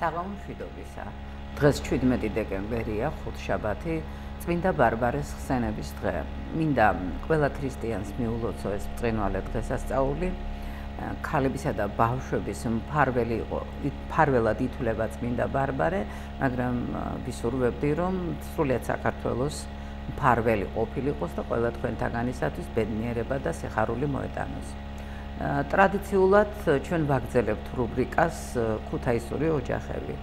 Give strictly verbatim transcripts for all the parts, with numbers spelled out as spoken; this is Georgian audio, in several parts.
საღამომშვიდობისა. დღეს შვიდმეტი დეკემბერია, ხუთშაბათი, წმინდა ბარბარეს ხსენების დღე. მინდა ყველა ქრისტიანს მიულოცო ეს ბრწყინვალე დღესასწაული. ქალებისა და ბავშვების მფარველი იყო, მფარველად ითვლება წმინდა ბარბარე, მაგრამ ვისურვებდი, რომ სრულიად საქართველოს მფარველი ყოფილიყოს და ყველა თქვენთაგანისათვის ბედნიერება და სიხარული მოეტანოს. ტრადიციულად ჩვენ ვაგრძელებთ რუბრიკას ქუთაისური ოჯახები.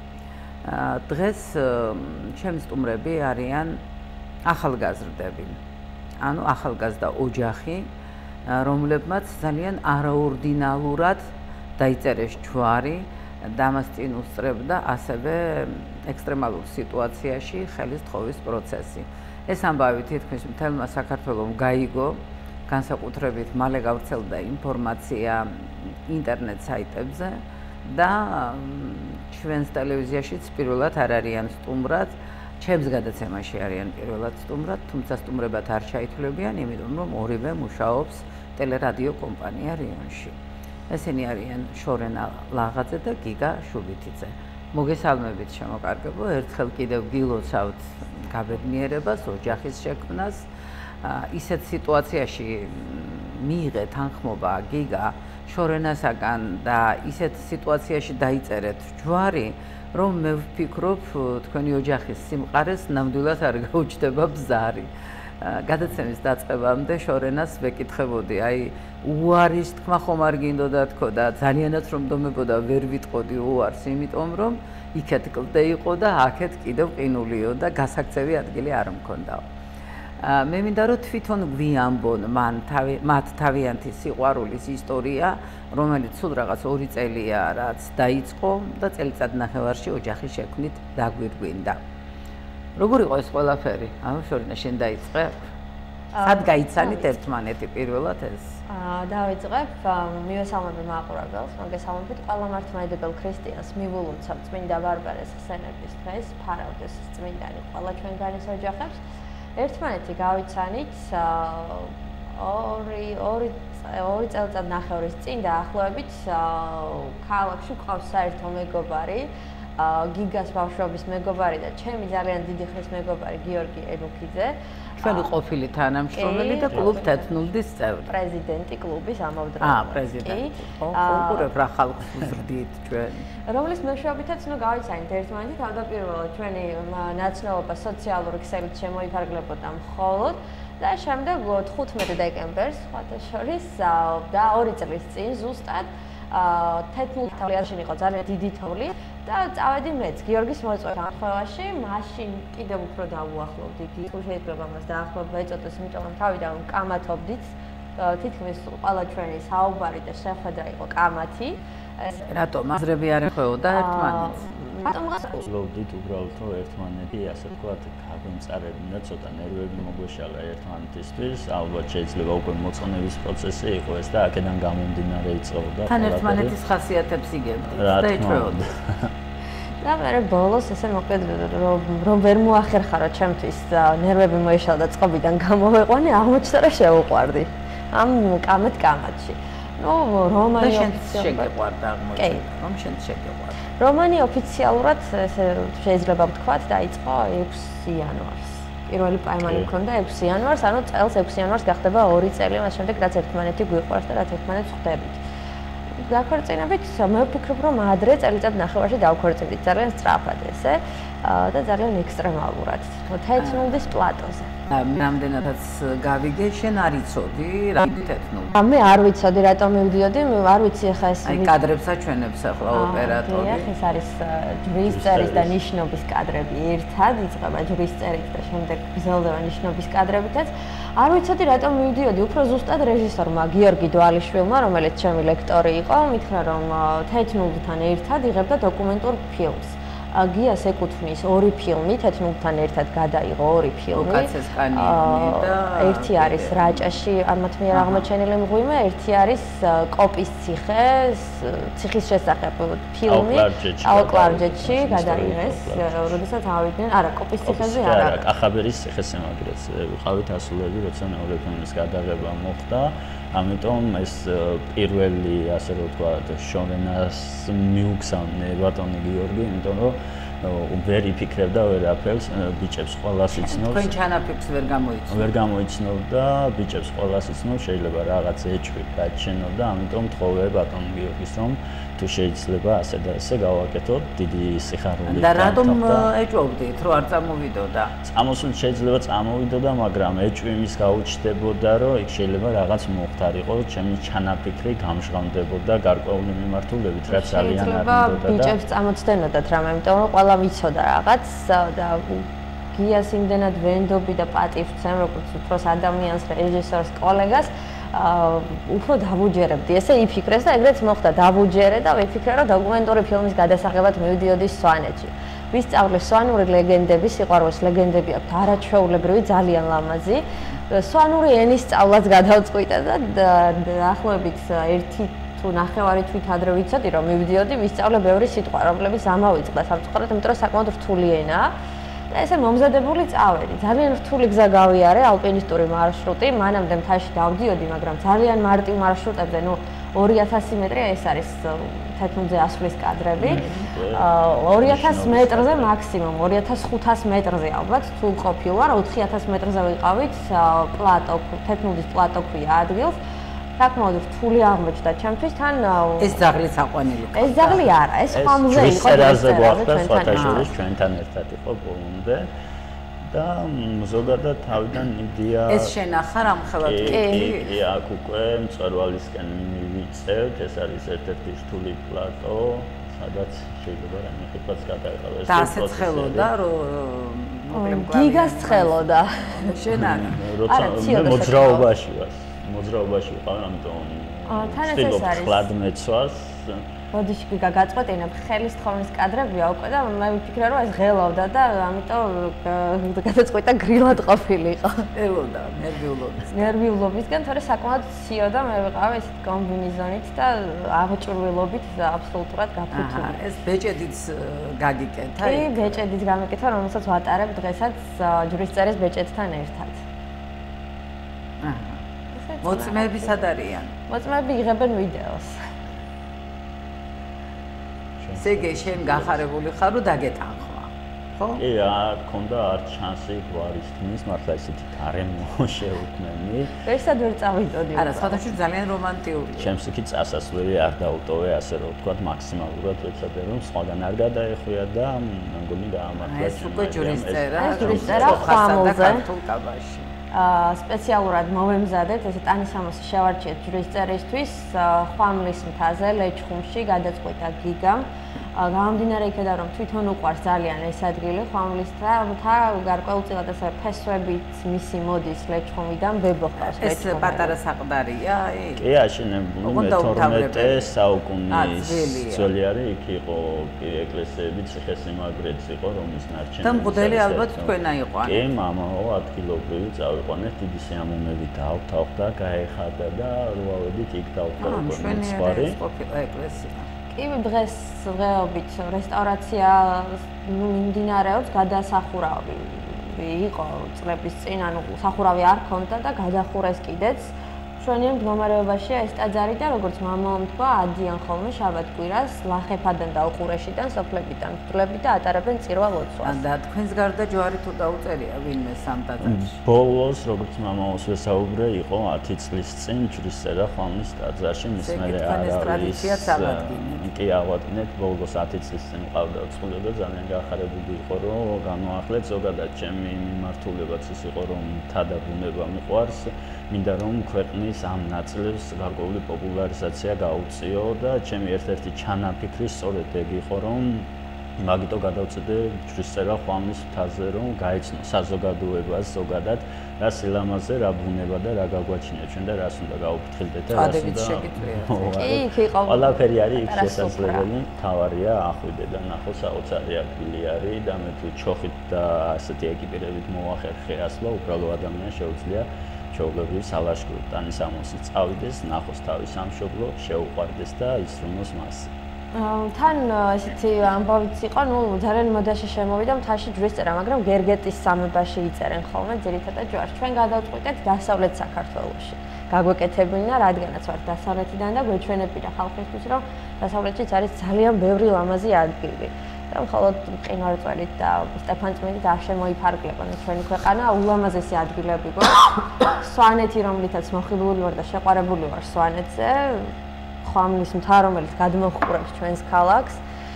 დღეს ჩემი სტუმრები არიან ახალგაზრდები, ანუ ახალგაზრდა ოჯახი, რომლებმაც ძალიან არაორდინალურად დაიწერეს ჯვარი და მას წინ უსწრებდა ასევე ექსტრემალურ სიტუაციაში ხელის თხოვის პროცესი. ეს ამბავი თითქმის მთელმა საქართველომ გაიგო, განსაკუთრებით მალე გავრცელდა ინფორმაცია ინტერნეტ საიტებზე და ჩვენს ტელევიზიაშიც პირველად არ არიან სტუმრად, ჩემს გადაცემაში არიან პირველად სტუმრად, თუმცა სტუმრებად არ ჩაითვლებიან, იმიტომ რომ ორივე მუშაობს ტელერადიო კომპანია რიონში. ესენი არიან შორენა ლაღაძე და გიგა შუბითიძე. მოგესალმებით შემოკარგებო, ერთხელ კიდევ გილოცავთ გაბედნიერებას, ოჯახის შექმნას. ისეთ სიტუაციაში მიიღე თანხმობა გიგა შორენასაგან და ისეთ სიტუაციაში დაიწერეთ ჯვარი, რომ მე ვფიქრობ თქვენი ოჯახის სიმყარეს ნამდვილად არ გაუჩნდება ბზარი. გადაცემის დაწყებამდე შორენას ვეკითხებოდი, აი უარის თქმა ხომ არ გინდოდა თქო და ძალიანაც რომ დომებოდა ვერ ვიტყოდი უარს, იმიტომ რომ იქეთ კლდე იყო და აქეთ კიდევ ყინულიო და გასაქცევი ადგილი არ მქონდაო. მე მინდა რომ თვითონ გვიამბონ მან მათ თავიანთი სიყვარულის ისტორია, რომელიც სულ რაღაც ორი წელია რაც დაიწყო და წელიწად ნახევარში ოჯახის შექმნით დაგვირგვინდა. როგორ იყო ეს ყველაფერი? აუ შორინა შენ დაიწყე? სად გაიცანით ერთმანეთი პირველად ეს? დავიწყებ, მივესალმები მაყურებელს, მოგესალმებით ყველა მართლმადიდებელ ქრისტიანს მიულოცავ წმინდა ბარბარეს ხსენების დღეს, ფარავდეს წმინდანი ყველა ჩვენგანის ოჯახებს. ერთმანეთი გავიცანით ორი ორი ორი წელიწად ნახევრის წინ დაახლოებით ქალაქში ყავს საერთო მეგობარი, გიგას ბავშვობის მეგობარი და ჩემი ძალიან დიდი ხნის მეგობარი გიორგი ელუქიძე. ჩვენი ყოფილი თანამშრომელი და კლუბ თეთნულდის წევრი. პრეზიდენტი კლუბის ამავდროულად. აა, პრეზიდენტი. ხალხურებ რა ხალხს უზრდით ჩვენ. რომლის მეშვეობითაც ნუ გავიცანით ერთმანეთი, თავდაპირველად ჩვენი ნაცნობა სოციალური ქსელით შემოიფარგლებოდა მხოლოდ და შემდეგ თხუთმეტი დეკემბერს სხვათა შორის და ორი წლის წინ ზუსტად თეთნულ თავლიაში იყო ძალიან დიდი თოვლი და წავედი მეც გიორგის მოწვევის განხილვაში, მაშინ კიდევ უფრო დავუახლოვდი, თუ შეიძლება მას დაახლოება ეწოდეს, იმიტომ რომ თავიდან კამათობდით, თითქმის ყველა ჩვენი საუბარი და შეხვედრა იყო კამათი. რატომ აზრები არ ეხვეოდა ერთმანეთს? ვსწავლობდით უბრალოდ რომ ერთმანეთი ასე ვთქვათ გამწარებინა და ცოტა ნერვები მოგვეშალა ერთმანეთისთვის, ალბათ შეიძლება უკვე მოწყნების პროცესი იყო ეს და აქედან გამომდინარე იწყებოდა. თან ერთმანეთის ხასიათებს იგებდით და ეჭვეოდა. და მე ბოლოს ესე მოკლედ რომ ვერ მოახერხარო ჩემთვის ნერვები მოეშალა და წყობიდან გამოვეყვანე, აღმოჩნდა რომ შევუყვარდი ამ კამეთ კამათში. ნუ რომანი შეგეყვარდა აღმოჩნდა, რომ შენ შეგეყვარდა. რომანი ოფიციალურად ესე შეიძლება ვთქვათ დაიწყო ექვსი იანვარს. პირველი პაემანი მქონდა ექვსი იანვარს, ანუ წელს ექვსი იანვარს გახდება ორი წელი მას შემდეგ რაც ერთმანეთი გვიყვარს და რაც ერთმანეთს ხვდებით. დაქორწინებით მე ვფიქრობ რომ ადრე წელიწად ნახევარში დავქორწინდით ძალიან სწრაფად ესე და ძალიან ექსტრემალურად თეთნულდის პლატოზე. რამდენადაც გავიგე, შენ არ იცოდი რა თეთნული? მე არ ვიცოდი რატომ მივდიოდი, არ ვიცი ახლა ეს აი კადრებს აჩვენებს ახლა ოპერატორი. ეს არის ჯვრის წერის და ნიშნობის კადრები ერთად იწყება ჯვრის წერით და შემდეგ გრძელდება ნიშნობის კადრებითაც. არ ვიცოდი რატომ მივდიოდი, უფრო ზუსტად რეჟისორმა გიორგი დვალიშვილმა, რომელიც ჩემი ლექტორი იყო, მითხრა რომ თეთნულთან ერთად იღებდა დოკუმენტურ ფილმს. გიას ეკუთვნის ორი ფილმი, თეთნულთან ერთად გადაიღო ორი ფილმი. კაცის კანიონი და ერთი არის რაჭაში ამათ მიერ აღმოჩენილი მღვიმე, ერთი არის კოპის ციხე, ციხის შესახებ ფილმი. ალკლარჯეთში გადაიღეს, როდესაც ავიდნენ, არა, კოპის ციხეზე არა. არა, კახაბერის ციხესიმაგრეც ვიყავით ასულები, როცა მეორე ფილმის გადაღება მოხდა. ამიტომ ეს პირველი, ასე რომ ვთქვათ, შოვენას მიუგზავნე ბატონი გიორგი, იმიტომ რომ ვერ იფიქრებდა ვერაფერს, ბიჭებს ყველას იცნობს. თქვენ ჩანაფიქრს ვერ გამოიცნო. ვერ გამოიცნობდა, ბიჭებს ყველას იცნობს, შეიძლება რაღაც ეჭვი გაჩენოდა, ამიტომ თხოვე ბატონ გიორგის რომ თუ შეიძლება ასე და ასე გავაკეთოთ, დიდი სიხარული. და რატომ ეჭვობდით, რომ არ წამოვიდოდა? წამოსულ შეიძლება წამოვიდოდა, მაგრამ ეჭვი იმის გაუჩნდებოდა, რომ იქ შეიძლება რაღაც მოხდარიყო, ჩემი ჩანაფიქრი გამჟღავნდებოდა გარკვეული მიმართულებით, რაც ძალიან არ მინდოდა და ბიჭებს წამოწდენოდათ რამე, იმიტომ რომ ყველა ვიცოდა რაღაც და გიას იმდენად ვენდობი და პატივცემ, როგორც უფროს ადამიანს, რეჟისორს, კოლეგას უფრო დავუჯერებდი, ესე იფიქრეს და ეგრეც მოხდა, დავუჯერე და ვიფიქრე, რომ დოკუმენტური ფილმის გადასაღებად მივიდიოდი სვანეთში. ვისწავლე სვანური ლეგენდები, სიყვარულის ლეგენდები აქვს არაჩვეულებრივი, ძალიან ლამაზი. სვანური ენის სწავლაც გადავწყვიტე და დაახლოებით ერთი თუ ნახევარი თვით ადრე ვიცოდი, რომ მივიდიოდი, ვისწავლე ბევრი სიტყვა, რომლებიც ამავიწყდა სამწუხაროდ, იმიტომ რომ საკმაოდ რთული ენაა. და ესე მომზადებული წავედი. ძალიან რთული გზა გავიარე, ალპინისტური მარშრუტი, მანამდე მთაში დავდიოდი, მაგრამ ძალიან მარტივ მარშრუტებზე, ნუ ორი ათასი მეტრია ეს არის თეთრუნზე ასვლის კადრები. ორი ათასი მეტრზე მაქსიმუმ, ორი ათას ხუთასი მეტრზე ალბათ თუ ყოფილა, ოთხი ათასი მეტრზე ვიყავით, პლატო, თეთრუნზის პლატო ქვია ადგილს. საკმაოდ რთული აღმოჩნდა ჩემთვის, თან ეს ძაღლიც აყვანილი. ეს ძაღლი არა, ეს ხამზე იყო. წერაზე გვახდა სხვათა შორის ჩვენთან ერთად იყო ბოლომდე და ზოგადად თავიდან იდეა ეს შენახა რამხელად კი, კი, აქ უკვე მწვერვალისკენ მივიწევთ, ეს არის ერთ-ერთი რთული პლატო, სადაც შეიძლება რამე ხიფაც გადაეყავეს. და ასე ცხელოდა, რომ მოკლემ კლავი. გიგას ცხელოდა. შენ არა. როცა მე მოძრაობაში ვარ. მოძრაობაში ვიყავ, ამიტომ თან ეს არის კლადმეცვას. ბოდიში გიგა გაწყვეტინებ, ხელის თხოვნის კადრებია უკვე და მე ვიფიქრე, რომ ეს ღელავდა და ამიტომ გადაწყვეტა გრილად ყოფილიყო. ელოდა ნერვიულობის. ნერვიულობისგან, თორე საკმაოდ ციოდა, მე ვიყავ ესეთ კომბინეზონით და აღჭურვილობით აბსოლუტურად გაფუთხული. ეს ბეჭედიც გაგიკეთა? კი, ბეჭედიც გამიკეთა, რომელსაც ვატარებ დღესაც ჯვრისწერის ბეჭედთან ერთად. აჰა. მოწმეები სად არიან? მოწმეები იღებენ ვიდეოს. ესე იგი, შენ გახარებული ხარ, რომ დაგეტანხვა, ხო? კი, რა თქონდა არ ჩანსი გვარის თმის, მართლა ისეთი გარემო შეუქმნენი. ვერსად ვერ წავიდოდი. არა, სხვადასხვა ძალიან რომანტიულია. ჩემს იქით წასასვლელი არ დაუტოვე, ასე რომ ვთქვათ, მაქსიმალურად ვეცადე, რომ სხვაგან არ გადაეხვია და მგონი გაამართლა. ეს უკვე ჯვრისწერა, ეს ჯვრისწერა ხამულზე. ქართულ კაბაში. აა სპეციალურად მოვემზადეთ ესე ტანისამოსი შევარჩიეთ ჯვრისწერისთვის ხვამლის მთაზე ლეჩხუმში გადაწყვეტა გიგამ გამომდინარე იქედან რომ თვითონ უყვარს ძალიან ეს ადგილი ხვამლის მთა გარკვეულწილად ესე ფესვებით მისი მოდის ლეჩხუმიდან ბებოხავს ლეჩხუმი ეს პატარა საყდარია კი აშენებული მეთორმეტე საუკუნის ძველი არის იქ იყო ეკლესიები ციხესიმაგრეც იყო რომის ნარჩენები და მღვდელი ალბათ თქვენა იყვანეთ კი მამაო ადგილობრივი წავიყვანეთ დიდი სიამოვნებით დავთავდა გაეხადა და რუავებით იქ დავთავდა მშვენიერი ყოფილა ეკლესია კი დღეს დღეობით რესტავრაცია მიმდინარეობს გადასახურავი იყო წლების წინ ანუ სახურავი არ ქონდა და გადახურეს კიდეც ჩვენიან მდგომარეობაშია ეს ტაძარი და როგორც მამამ თქვა ადიან ხოლმე შაბათ-კვირას ლახეფადან და უყურეშიდან სოფლებიდან მღვდლები და ატარებენ წირვა ლოცვას და თქვენს გარდა ჯვარი თუ დაუწერია ვინმე სამ ტაძარში ბოლოს როგორც მამაოს ვესაუბრე იყო ათი წლის წინ ჯვრისწერა ხვამლის ტაძარში მის მერე არის კი ავადგინეთ ბოლოს ათი წლის წინ ყავდა წყვილო და ძალიან გახარებული იყო რომ განვაახლეთ ზოგადად ჩემი მიმართულებაც ის იყო რომ მთა და ბუნება მიყვარს მინდა რომ ქვეყნის ამ ნაწილს გარკვეული პოპულარიზაცია გაუწიო და ჩემი ერთ-ერთი ჩანაფიქრი სწორედ ეგ იყო რომ მაგიტო გადავწყვეტე ჯვრისწერა ხვამლის მთაზე რომ გაეცნო საზოგადოებას ზოგადად რა სილამაზე რა ბუნება და რა გაგვაჩინია ჩვენ და რას უნდა გაუფრთხილდეთ და რას უნდა კი კი იყო ყველაფერი არის იქ შესაძლებელი თავარია ახვიდე და ნახო საოცარი ადგილი არის და მე თუ ჩოხით და ასეთი ეკიპირებით მოვახერხე ასლა უბრალო ადამიანს შეუძლია ჩაუგებრი სალაშქროდ ტანისამოსი წავიდეს ნახოს თავის სამშობლო შეუყვარდეს და ისრუნოს მასზე თან ესეთი ამბავიც იყო, ნუ ძალიან მოდაში შემოვიდა მთაში ჯვრის წერა, მაგრამ გერგეტის სამებაში იწერენ ხოლმე ძირითადად ჯვარს. ჩვენ გადავწყვიტეთ დასავლეთ საქართველოში. გაგვეკეთებინა, რადგანაც ვართ დასავლეთიდან და გვეჩვენებინა ხალხისთვის, რომ დასავლეთშიც არის ძალიან ბევრი ლამაზი ადგილი. და მხოლოდ მყინვარწვერით და სტეფანწმინდით არ შემოიფარგლება ჩვენი ქვეყანა, ულამაზესი ადგილები გვაქვს. სვანეთი, რომლითაც მოხიბლული ვარ და შეყვარებული ვარ სვანეთზე. ხვამლის მთა, რომელიც გადმოჰყურებს ჩვენს ქალაქს.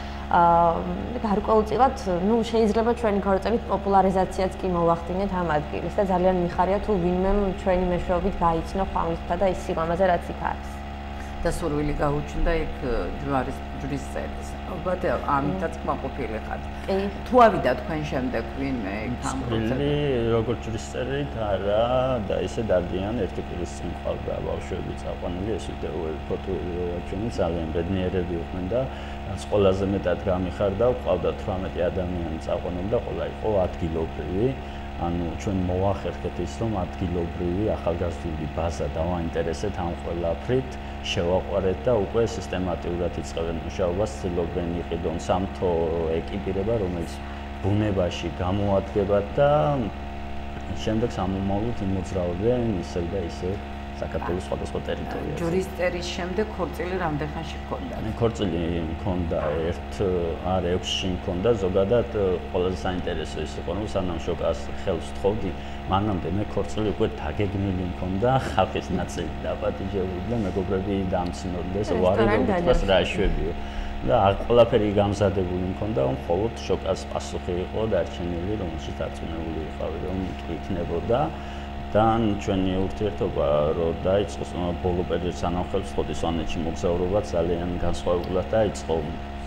აა გარკვეულწილად, ნუ შეიძლება ჩვენი ქორწილით პოპულარიზაციაც კი მოვახდინეთ ამ ადგილის და ძალიან მიხარია თუ ვინმე ჩვენი მეშვეობით გაიცნო ხვამლის მთა და ის სილამაზე რაც იქ არის. და სურვილი გაუჩნდა იქ ჯვარის ჯვრის წერის. ალბათ ამითაც კმაყოფილი ხართ. კი. თუ ავიდა თქვენ შემდეგ ვინმე ამ პროცესში როგორც ჯვრის წერით არა და ისე დადიან ერთი პირის წინ ყავდა ბავშვები წაყვანილი ეს ვიდეოები ფოტოები ვაჩვენე ძალიან ბედნიერები იყვნენ და რაც ყველაზე მეტად გამიხარდა ყავდა თვრამეტი ადამიანი წაყვანობდა ყველა იყო ადგილობრივი ანუ ჩვენ მოახერხეთ ის რომ ადგილობრივი ახალგაზრდული ბაზა დავაინტერესეთ ამ ყველაფრით შევაყვარეთ და უკვე სისტემატურად იწყებენ მუშაობას ცდილობენ იყიდონ სამთო ეკიპირება რომელიც ბუნებაში გამოადგებათ და შემდეგ სამომავლოდ იმოძრავდნენ ისევ და ისევ საქართველოს სხვადასხვა ტერიტორიაზე. ჯვრის წერის შემდეგ ქორწილი რამდენ ხანში გქონდა? ქორწილი მქონდა ერთ არ ექვსში მქონდა ზოგადად ყველაზე საინტერესო ის იყო რომ სანამ შოკას ხელს თხოვდი მანამდე მე ქორწილი უკვე დაგეგმილი მქონდა ხალხის ნაწილი დაპატიჟებული და მეგობრები დამცინოდნენ ვარი როგორც რა შვებიო და ყველაფერი გამზადებული მქონდა რომ მხოლოდ შოკას პასუხი იყო დარჩენილი რომელშიც დარწმუნებული ვიყავი რომ იქნებოდა და ჩვენი ურთიერთობა რო დაიწყოს ბოლო პერიოდში სანამ ხელს თხოვდი სვანეთში მოგზაურობა ძალიან განსხვავებულად დაიწყო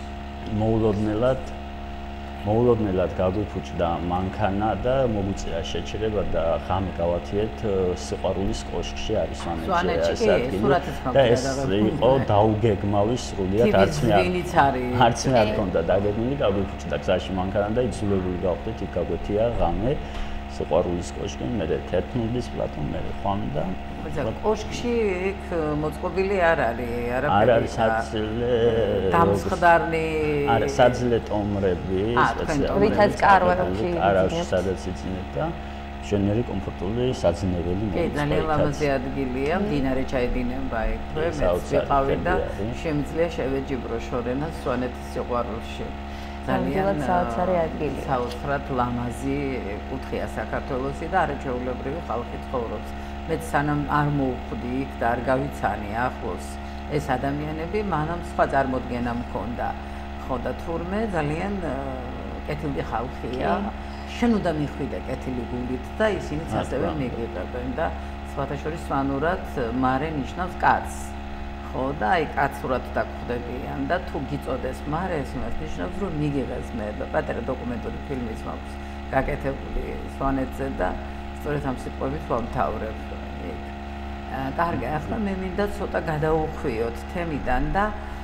მოულოდნელად მოულოდნელად გაგვიფუჭდა მანქანა და მოგვიწია შეჩერება და ღამე გავათიეთ სიყვარულის კოშკში არის სვანეთში და ეს იყო დაუგეგმავი სრულიად არც მე არც მე არ მქონდა დაგეგმილი გაგვიფუჭდა გზაში მანქანა და იძულებული გავხდით იქ გაგვეთია ღამე სიყვარულის კოშკი მე თერთმეტის პლატო მე ხვამ და კოშკში იქ მოწყობილი არ არის არაფერი არ არის საძლე დამსხდარნი არა საძლე ტომრები სპეციალურად რითაც კარვებში არავში სადაც იცინეთ და შვენიერი კომფორტული საძინებელი კი ძალიან ლამაზი ადგილია მდინარე ჩაედინება იქვე მეც ვიყავი და შემიძლია შევეჯიბრო შორენა სვანეთის სიყვარულში ძალიან საოცარი ადგილია. საოცრად ლამაზი კუთხეა საქართველოსი და არაჩვეულებრივი ხალხი ცხოვრობს. მეც სანამ არ მოვხვდი იქ და არ გავიცანი ახლოს ეს ადამიანები, მანამ სხვა წარმოდგენა მქონდა. ხო და თურმე ძალიან კეთილი ხალხია. შენ უნდა მიხვიდე კეთილი გულით და ისინიც ასევე მიგიღებენ და სხვათა შორის სვანურად მარე ნიშნავს კაცს. ხო და აი კაცურად დაგხვდებიან და თუ გიწოდეს მარე ეს იმას ნიშნავს რომ მიგიღეს მე პატარა დოკუმენტური ფილმიც მაქვს გაკეთებული სვანეთზე და სწორედ ამ სიტყვებით ვამთავრებ იქ. კარგი, ახლა მე მინდა ცოტა გადავუხვიოთ თემიდან და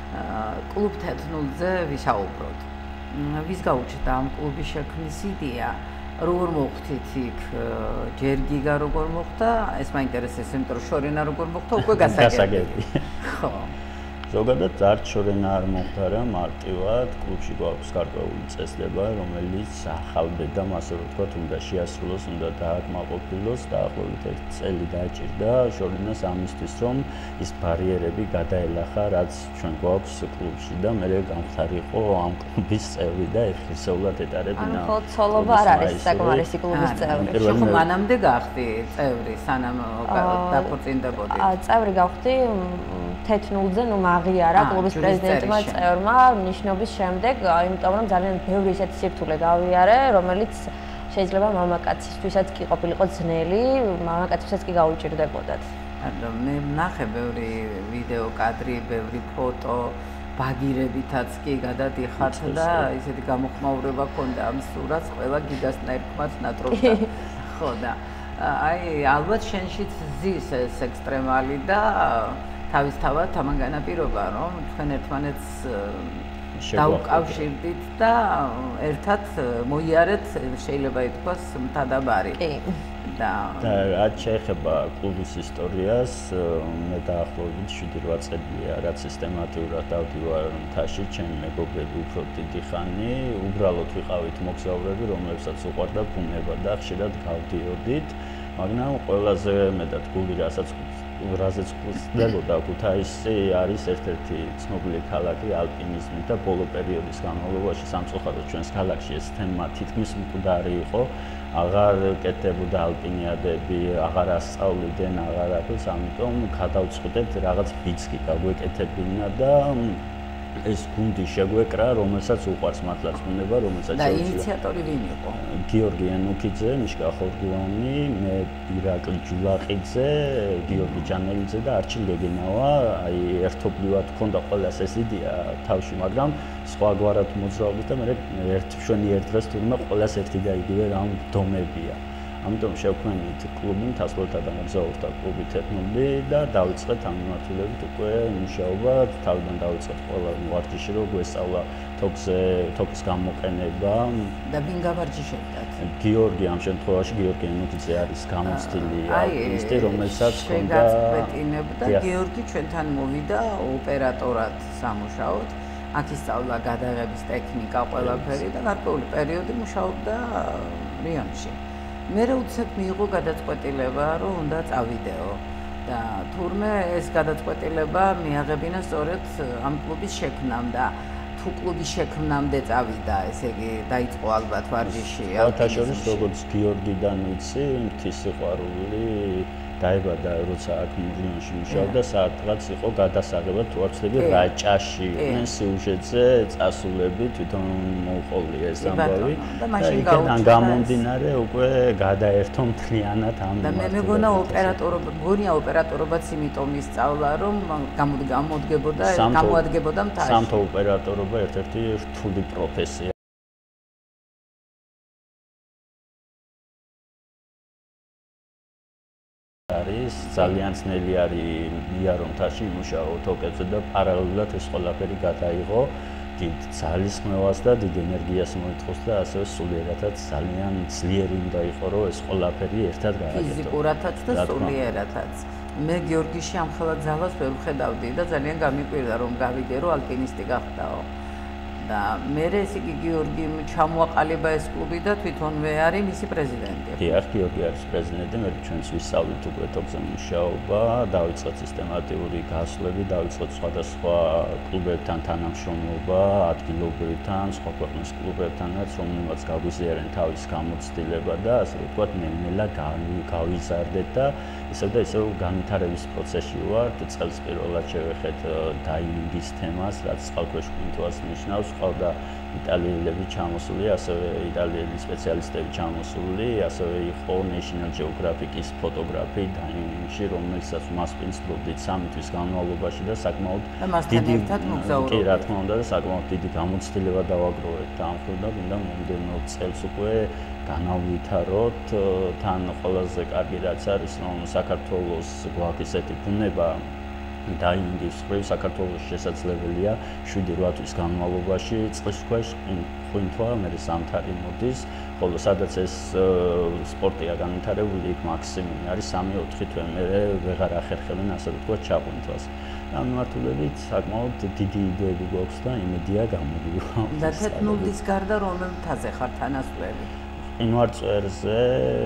კლუბ თეთნულზე ვისაუბროთ. ვის გაუჩნდა ამ კლუბის შექმნის იდეა? როგორ მოხდით იქ ჯერ გიგა როგორ მოხდა? ეს მაინტერესებს, იმიტომ რომ შორენა როგორ მოხდა უკვე გასაგები. ხო. ზოგადად არც შორენა არ მოხდა რა, მარტივად კლუბში გვაქვს გარკვეული წესდება, რომელიც ახალბედამ ასე ვთქვათ, უნდა შეასრულოს, უნდა დააკმაყოფილოს და ახლობით ერთ წელი დაჭირდა შორენას ამისთვის, რომ ის ბარიერები გადაელახა, რაც ჩვენ გვაქვს კლუბში და მე გამხდარიყო ამ კლუბის წევრი და ეხლისეულად ეტარებინა. ანუ ხოლმე ცოლობა არ არის საკმარისი კლუბის წევრი. ხო, მანამდე გახდი წევრი, სანამ დაქორწინდებოდი. წევრი გავხდი თეთნულზე, ნუ აღიარა კლუბის პრეზიდენტმა წევრმა ნიშნობის შემდეგ, იმიტომ რომ ძალიან ბევრი ისეთი სირთულე გავიარე, რომელიც შეიძლება მამაკაცისთვისაც კი ყოფილიყო ძნელი, მამაკაცისთვისაც კი გაუჭირდებოდათ. ანუ მე ვნახე ბევრი ვიდეო კადრი, ბევრი ფოტო, ბაგირებითაც კი გადადიხართ და ისეთი გამოხმაურება ქონდა ამ სურათს, ყველა გიგასთან ერთმაც ნატრობდა. ხო და აი ალბათ შენშიც ზის ეს ექსტრემალი და თავისთავად ამან განაპირობა რომ თქვენ ერთმანეთს დავკავშირდით და ერთად მოიარეთ შეიძლება ითქვას მთადაბარი. კი. და რაც შეეხება კლუბის ისტორიას, მე დაახლოებით შვიდი რვა წელია რაც სისტემატურად დავდივარ მთაში, ჩემი მეგობრები უფრო დიდი ხანი, უბრალოდ ვიყავით მოგზაურები, რომლებსაც უყვარდა ბუნება და ხშირად გავდიოდით, მაგრამ ყველაზე მეტად გული რასაც რაზეც ხდებოდა ქუთაისი არის ერთ-ერთი ცნობილი ქალაქი ალპინიზმით და ბოლო პერიოდის განმავლობაში სამწუხაროდ ჩვენს ქალაქში ეს თემა თითქმის მკვდარი იყო. აღარ კეთდებოდა ალპინიადები, აღარ ასწავლიდნენ, აღარ აქვს, ამიტომ გადავწყვეტეთ რაღაც ბიცკი გაგვეკეთებინა და ეს გუნდი შეგვეკრა, რომელსაც უყვარს მართლაც ბუნება, რომელსაც და ინიციატორი ვინ იყო? გიორგი იანუკიძე, მიშკა ხორგუანი, მე ირაკლი ჯულაყიძე, გიორგი ჯანელიძე და არჩილ გეგენავა, აი ერთობლივად ჰქონდა ყველას ეს იდეა თავში, მაგრამ სხვაგვარად მოძრაობით და მე ერთ მშვენი ერთ დღეს თურმე ყველას ერთი და იგივე რამ დომებია. ამიტომ შევქმნით კლუბი, მთასვლელთა და მოგზაურთა კლუბი თეთრნული და დავიწყეთ ამ მიმართულებით უკვე მუშაობა, თავიდან დავიწყეთ ყველა ვარჯიში, რო გვესწავლა თოქზე, თოქის გამოყენება და ვინ გავარჯიშებდათ? გიორგი ამ შემთხვევაში გიორგი იანუკიძე არის გამოცდილი ალპინისტი, რომელსაც ჰქონდა გაგაწყვეტინებდა გიორგი ჩვენთან მოვიდა ოპერატორად სამუშაოდ. აქ ისწავლა გადაღების ტექნიკა, ყველაფერი და გარკვეული პერიოდი მუშაობდა რიონში. მე უცებ მიიღო გადაწყვეტილება, რომ უნდა წავიდეო და თურმე ეს გადაწყვეტილება მიაღებინა სწორედ ამ კლუბის შექმნამ და თუ კლუბის შექმნამდე წავიდა, ესე იგი დაიწყო ალბათ ვარჯიში. საერთაშორის როგორც გიორგიდან ვიცი, მთის სიყვარული დაიბადა როცა აქ რიონში მუშაობდა, სადღაც იყო გადასაღებად თუ არ ვცდები რაჭაში იყვნენ სიუჟეტზე წასულები, თვითონ მოუყოლი ეს ამბავი და მაშინ გამომდინარე უკვე გადაერთო მთლიანად ამ და მე მეგონა ოპერატორობა, მგონია ოპერატორობაც იმიტომ ისწავლა, რომ გამოდგებოდა, გამოადგებოდა მთაში. სამთო ოპერატორობა ერთ-ერთი რთული პროფესია. არის ძალიან ძნელი არის იარო მთაში იმუშაო თოკებზე და პარალელურად ეს ყველაფერი გადაიღო დიდ ძალისხმევას და დიდ ენერგიას მოითხოვს და ასევე სულიერადაც ძალიან ძლიერი უნდა იყო რომ ეს ყველაფერი ერთად გააკეთო ფიზიკურადაც და სულიერადაც მე გიორგიში ამ ხელა ძალას ვერ ვხედავდი და ძალიან გამიკვირდა რომ გავიგე რომ ალპინისტი გახდაო და მე ეს იგი გიორგი ჩამოაყალიბა ეს კლუბი და თვითონვე არის მისი პრეზიდენტი. დიახ, გიორგი არის პრეზიდენტი, მე ჩვენს ვისწავლით უკვე თოქზე მუშაობა, დავიწყეთ სისტემატიური გასვლები, დავიწყეთ სხვადასხვა კლუბებთან თანამშრომლობა, ადგილობრივთან, სხვა ქვეყნის კლუბებთანაც, რომელმაც გაგვიზიარენ თავის გამოცდილება და ასე ვთქვათ, ნელ-ნელა გავიზარდეთ და ისევ და ისევ განვითარების პროცესში ვართ. წელს პირველად შევეხეთ დაინინგის თემას, რაც წყალქვეშ კუნთვას ნიშნავს. ყავდა იტალიელები ჩამოსული, ასევე იტალიელი სპეციალისტები ჩამოსული, ასევე იყო National Geographic-ის ფოტოგრაფი დაინინგში, რომელსაც მასპინძლობდით სამი თვის განმავლობაში და საკმაოდ დიდი მოგზაურობდით. კი, რა თქმა უნდა, და საკმაოდ დიდი გამოცდილება დავაგროვეთ და ამ ხრდა მინდა მომდევნო წელს უკვე განავითაროთ. თან ყველაზე კარგი რაც არის, რომ საქართველოს გვაქვს ესეთი ბუნება დაინინგის ხრივ საქართველოს შესაძლებელია შვიდი რვა თვის განმავლობაში წყლის ქვეშ ხვინთვა, მე სამთარი მოდის, ხოლო სადაც ეს სპორტია განვითარებული, იქ მაქსიმუმი არის სამი ოთხი თვე, მე ვეღარ ახერხებენ ასე ვთქვათ ჩაყვინთვას. ამ მიმართულებით საკმაოდ დიდი იდეები გვაქვს და იმედია გამოდივა. და თეთრნულის გარდა რომელ მთაზე ხარ თანასწორები? მყინვარწვერზე,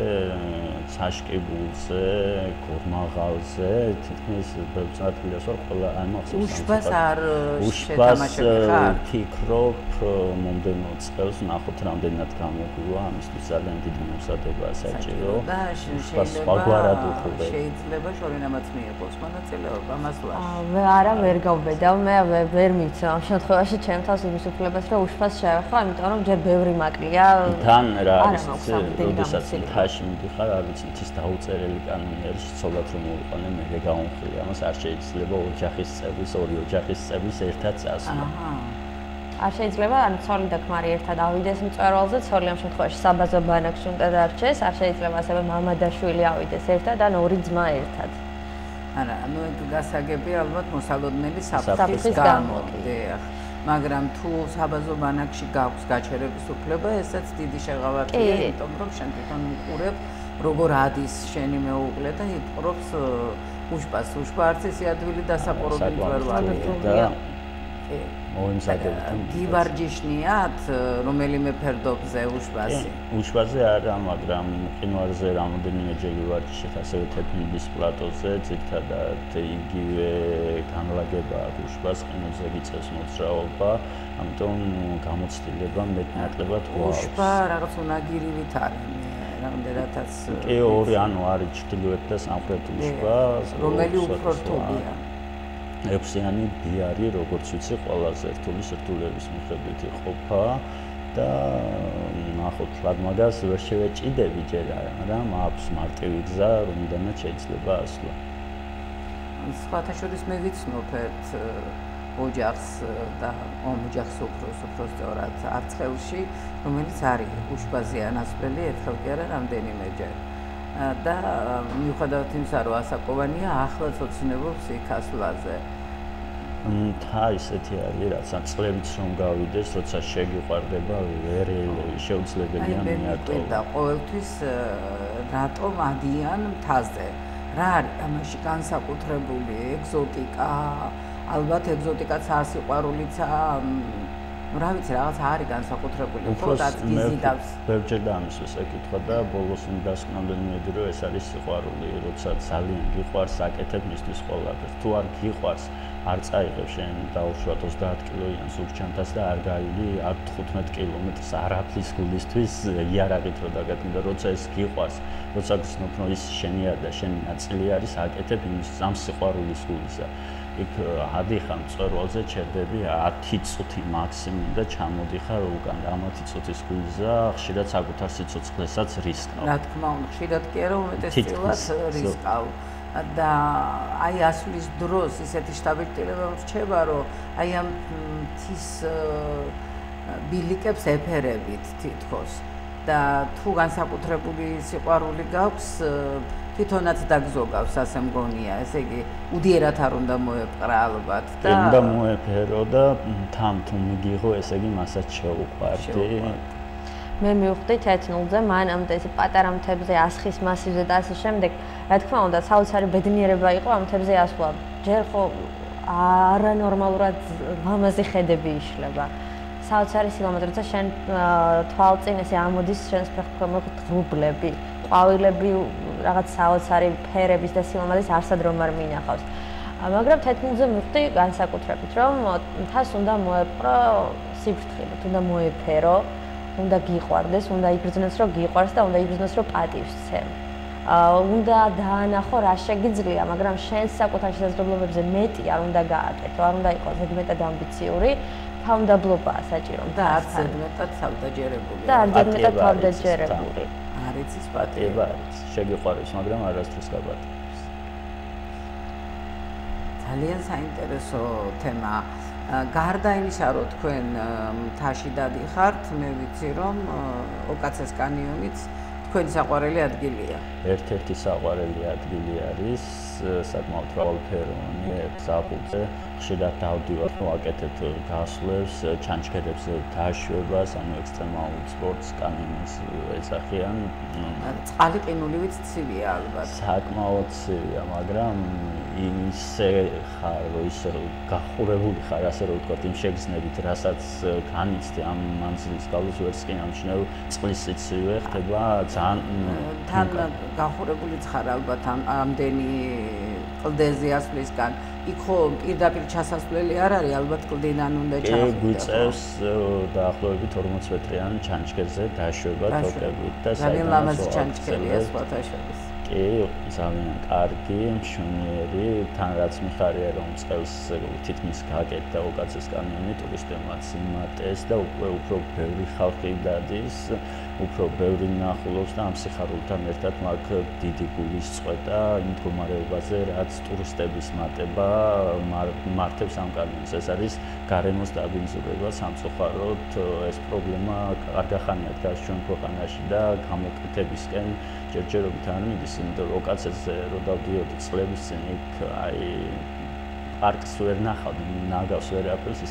ცაშკიბულზე, გორმაღალზე, თითქმის ბევრ ადგილას ვარ, ყველა არ მახსოვს. უშბას არ შეთამაშები ხარ? ვფიქრობ, მომდევნო წელს ნახოთ რამდენად გამოგვივა, ამისთვის ძალიან დიდი მომზადება საჭირო. და შეიძლება შეიძლება შორინამაც მიიღოს მონაწილეობა ამას ვარ. მე არა ვერ გავბედავ, მე ვერ მივცემ ამ შემთხვევაში ჩემ თავს იმის უფლებას, რომ უშბას შევეხო, იმიტომ რომ ჯერ ბევრი მაკლია. თან რა როდესაც მთაში მიდიხარ, არ ვიცი, ის დაუწერელი კანონი არის, ცოლად რომ მოვიყვანე, მე გავამხილე, ამას არ შეიძლება ოჯახის წევრის, ორი ოჯახის წევრის ერთად წასვლა. არ შეიძლება, ანუ ცოლი და ქმარი ერთად ავიდეს მწვერვალზე, ცოლი ამ შემთხვევაში საბაზო ბანაკში უნდა დარჩეს, არ შეიძლება ასევე მამა და შვილი ავიდეს ერთად, ან ორი ძმა ერთად. არა, ანუ ეგ გასაგები ალბათ მოსალოდნელი საფრთხის გამო. მაგრამ თუ საბაზო ბანაკში გაქვს გაჩერების უფლება, ესეც დიდი შეღავათია, იმიტომ რომ შენ თვითონ უყურებ, როგორ ადის შენი მეუღლე და იპყრობს უშპას. უშპა არც ისე ადვილი დასაყრობილი მწვერვალია. მოიმზადებთ. გივარჯიშნიათ რომელიმე ფერდობზე უშპასი. უშპაზე არა, მაგრამ მყინვარზე რამოდენიმე ჯერ ვარჯიშეთ, ასევე თეთრების პლატოზე, ძირითადად იგივე განლაგება აქვს უშპას, ყინულზე გიწევს მოძრაობა, ამიტომ გამოცდილება მეტნაკლებად გვაქვს. უშპა რაღაც უნაგირივით არის. რამდენადაც კი ორი ანუ არის ჩრდილოეთ და სამხრეთ უშპა, რომელი უფრო რთულია. ექვსიანი ბიარი, როგორც ვიცი, ყველაზე რთული სირთულეების მიხედვით იყოფა და ნახოთ, რად მაგას ვერ შევეჭიდები ჯერ არა, აქვს მარტივი გზა, რომიდანაც შეიძლება ასვლა. სხვათა შორის მე ვიცნობ ერთ ოჯახს და ოჯახს უფროს, უფროს სწორად არცხელში, რომელიც არის უშპაზი ანასვლელი, ერთხელ კი არა, რამდენიმეჯერ. და მიუხედავად იმისა, რომ ასაკოვანია, ახლაც ოცნებობს იქ ასვლაზე. მთა ისეთი არის, რაც წლებიც რომ გავიდეს, როცა შეგიყვარდება, ვერ შეუძლებელია მიატოვო. და ყოველთვის რატომ ადიან მთაზე? რა არის ამაში განსაკუთრებული ეგზოტიკა? ალბათ ეგზოტიკაც არ სიყვარულიცა, რა ვიცი, რაღაც არის განსაკუთრებული, ხო, რაც გიზიდავს. ბევრჯერ დამისვეს ეკითხვა და ბოლოს იმ დასკვნამდე მიედი, რომ ეს არის სიყვარული, როცა ძალიან გიყვარს, აკეთებ მისთვის ყველაფერს. თუ არ გიყვარს, არ წაიღებ შენ დაუშვათ ოცდაათ კილოიან სურჩანთას და არ გაივი აქ თხუთმეტ კილომეტრს არაფრის გულისთვის იარაღით რო დაგატკბე, როცა ეს გიყვარს, როცა გცნობ, რომ ის შენია და შენი ნაწილი არის, აკეთებ იმის ამ სიყვარულის გულისა. იქ ადიხარ მწვერვალზე ჩერდები ათი წუთი მაქსიმუმ და ჩამოდიხარ უკან და ამათი წუთის გულზე ხშირად საკუთარ სიცოცხლესაც რისკავ. რა თქმა უნდა, ხშირად კი არა, უმეტესწილად რისკავ. და აი ასვლის დროს ისეთი შთაბეჭდილება რჩება, რომ აი ამ მთის ბილიკებს ეფერებით თითქოს და თუ განსაკუთრებული სიყვარული გაქვს, თვითონაც დაგზოგავს, ასე მგონია, ესე იგი უდიერად არ უნდა მოეპყრა ალბათ და უნდა მოეფერო და თან თუ მიგიღო, ესე იგი მასაც შეუყვარდი. მე მივხვდი თეთნულზე, მანამდე ეს პატარა მთებზე ასხის მასივზე და ასე შემდეგ, რა თქმა უნდა, საოცარი ბედნიერება იყო ამ მთებზე ასვლა. ჯერ ხო არანორმალურად ლამაზი ხედები იშლება. საოცარი სილამაზე, როცა შენ თვალწინ ესე ამოდის შენს ღრუბლები, ყვავილები, რაღაც საოცარი ფერების და სილამაზის არსად რომ არ მინახავს. მაგრამ თეთნულზე მივხვდი განსაკუთრებით, რომ მთას უნდა მოეპყრო სიფრთხილით, უნდა მოეფერო, უნდა გიყვარდეს, უნდა იგრძნოს, რომ გიყვარს და უნდა იგრძნოს, რომ პატივს ცემ. უნდა დაანახო რა შეგიძლია, მაგრამ შენს საკუთარ შესაძლებლობებზე მეტი არ უნდა გააკეთო, არ უნდა იყოს ზედმეტად ამბიციური, თავმდაბლობაა საჭირო და არც ზედმეტად თავდაჯერებული. და არც ზედმეტად თავდაჯერებული. არ იცის პატიება, არის, შეგიყვარებს, მაგრამ არასდროს გაპატიებს. ძალიან საინტერესო თემა. გარდა იმისა, რომ თქვენ მთაში დადიხართ, მე ვიცი, რომ ოკაცეს კანიონიც თქვენი საყვარელი ადგილია. ერთ-ერთი საყვარელი ადგილი არის საკმაოდ მრავალფეროვანი ზაფხულზე. ხშირად დავდივარ, ვაკეთებ გასვლებს, ჩანჩქერებს დაშვებას, ანუ ექსტრემალურ სპორტს, კანიონს ეძახიან. წყალი ყინულივით ცივია ალბათ. საკმაოდ ცივია, მაგრამ ისე ხარ, რომ ისე გახურებული ხარ, ასე რომ ვთქვათ, იმ შეგრძნებით, რასაც განიცდი ამ მანძილის გავლოს ვერც კი ამჩნევ, წყლის სიცივე ხდება ძალიან თან გახურებულიც ხარ ალბათ ამდენი კლდეზე ასვლისგან. იქ ხო პირდაპირ ჩასასვლელი არ არის, ალბათ კლდიდან უნდა ჩახვიდე. კი, გვიწევს დაახლოებით ორმოც მეტრიან ჩანჩქერზე დაშვება თოკებით და ძალიან ლამაზი ჩანჩქერია სხვათა შორის. კი, ძალიან კარგი, მშვენიერი, თან რაც მიხარია რომ წელს თითქმის გაკეთდა ოკაცეს კანიონი, ტურისტებმაც იმატეს და უკვე უფრო ბევრი ხალხი დადის, უფრო ბევრი ნახულობს და ამ სიხარულთან ერთად მაგ დიდი გულის წყვეტა იმ მდგომარეობაზე, რაც ტურისტების მატება მართებს ამ კანიონს. ეს არის გარემოს დაბინძურება, სამწუხაროდ ეს პრობლემა კარგახანია დგას ჩვენ ქვეყანაში და გამოკეთებისკენ ჯერჯერობით არ მიდის, იმიტომ რომ ოკაცეზე რო დავდიოდი წლების წინ იქ აი პარკს ვერ ნახავდი, ნაგავს ვერაფერს, ისეთ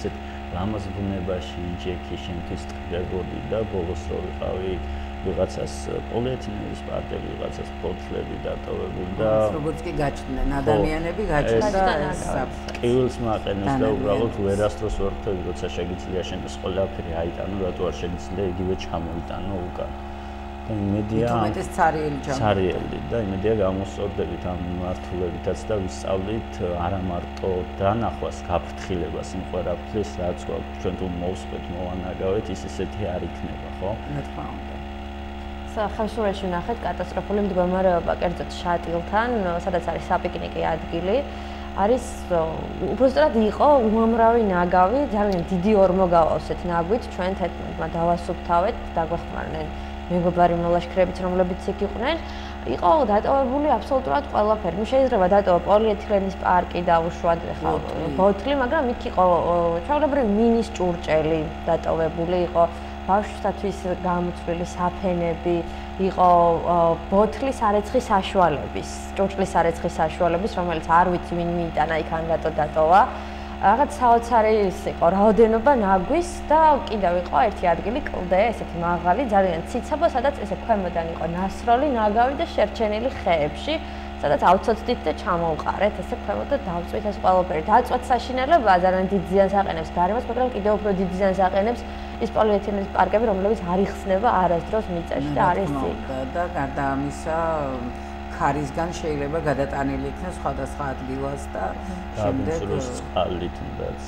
ლამაზ ბუნებაში იჯექი შენთვის ტყდებოდი და ბოლოს რო ვიყავი ვიღაცას პოლიეთილენის პარკები, ვიღაცას ფოთლები დატოვებული და როგორც კი გაჩნდნენ ადამიანები გაჩნდა და კივილს მაყენეს და უბრალოდ ვერასდროს ვერ ხვდები, როცა შეგიძლია შენთვის ყველაფერი აიტანო, რატო არ შეგიძლია იგივე ჩამოიტანო უკან. და იმედია უმეტეს цаრიელი ჩამოიტანო. цаრიელი და იმედია გამოსწორდებით ამ მიმართულებითაც და ვისწავლით არა მარტო დანახვას, გაფრთხილებას იმ ყველაფრის, რაც გვაქვს ჩვენ თუ მოვსწრეთ, მოვანაგავეთ, ის ესეთი არ იქნება, ხო? მე თქმა უნდა. ხევსურეთში ნახეთ კატასტროფული მდგომარეობა, კერძოდ შატილთან, სადაც არის საპიკნიკე ადგილი. არის უბრალოდ იყო უამრავი ნაგავი, ძალიან დიდი ორმო გავავსეთ ნაგვით, ჩვენ თეთრმა დავასუფთავეთ, დაგვეხმარნენ მეგობარი მოლაშქრებიც, რომლებიც იქ იყვნენ. იყო დატოვებული აბსოლუტურად ყველაფერი. შეიძლება დატოვა პოლიეთილენის პარკი და უშუალოდ ხა ბოთლი, მაგრამ იქ იყო ჩვეულებრივი მინის ჭურჭელი დატოვებული იყო. ბავშვთათვის გამოწვილი საფენები, იყო ბოთლის არეცხის საშუალების, ჭურჭლის არეცხის საშუალების, რომელიც არ ვიცი ვინ მიიტანა იქან რატო დატოვა. რაღაც საოცარი იყო რაოდენობა ნაგვის და კიდევ იყო ერთი ადგილი კლდე, ესეთი მაღალი, ძალიან ციცაბო, სადაც ესე ქვემოდან იყო ნასროლი ნაგავი და შერჩენილი ხეებში, სადაც ავცოცდით და ჩამოვყარეთ, ესე ქვემოთ და დავწვით ეს ყველაფერი. დაწვათ საშინელება ძალიან დიდ ზიანს აყენებს გარემოს, მაგრამ კიდევ უფრო დიდ ზიანს აყენებს ის პოლიეთილენის პარკები, რომლებიც არ იხსნება არასდროს მიწაში და არის იქ. და გარდა ამისა, ქარისგან შეიძლება გადატანილი იქნას სხვადასხვა ადგილას და შემდეგ წყალი თუნდაც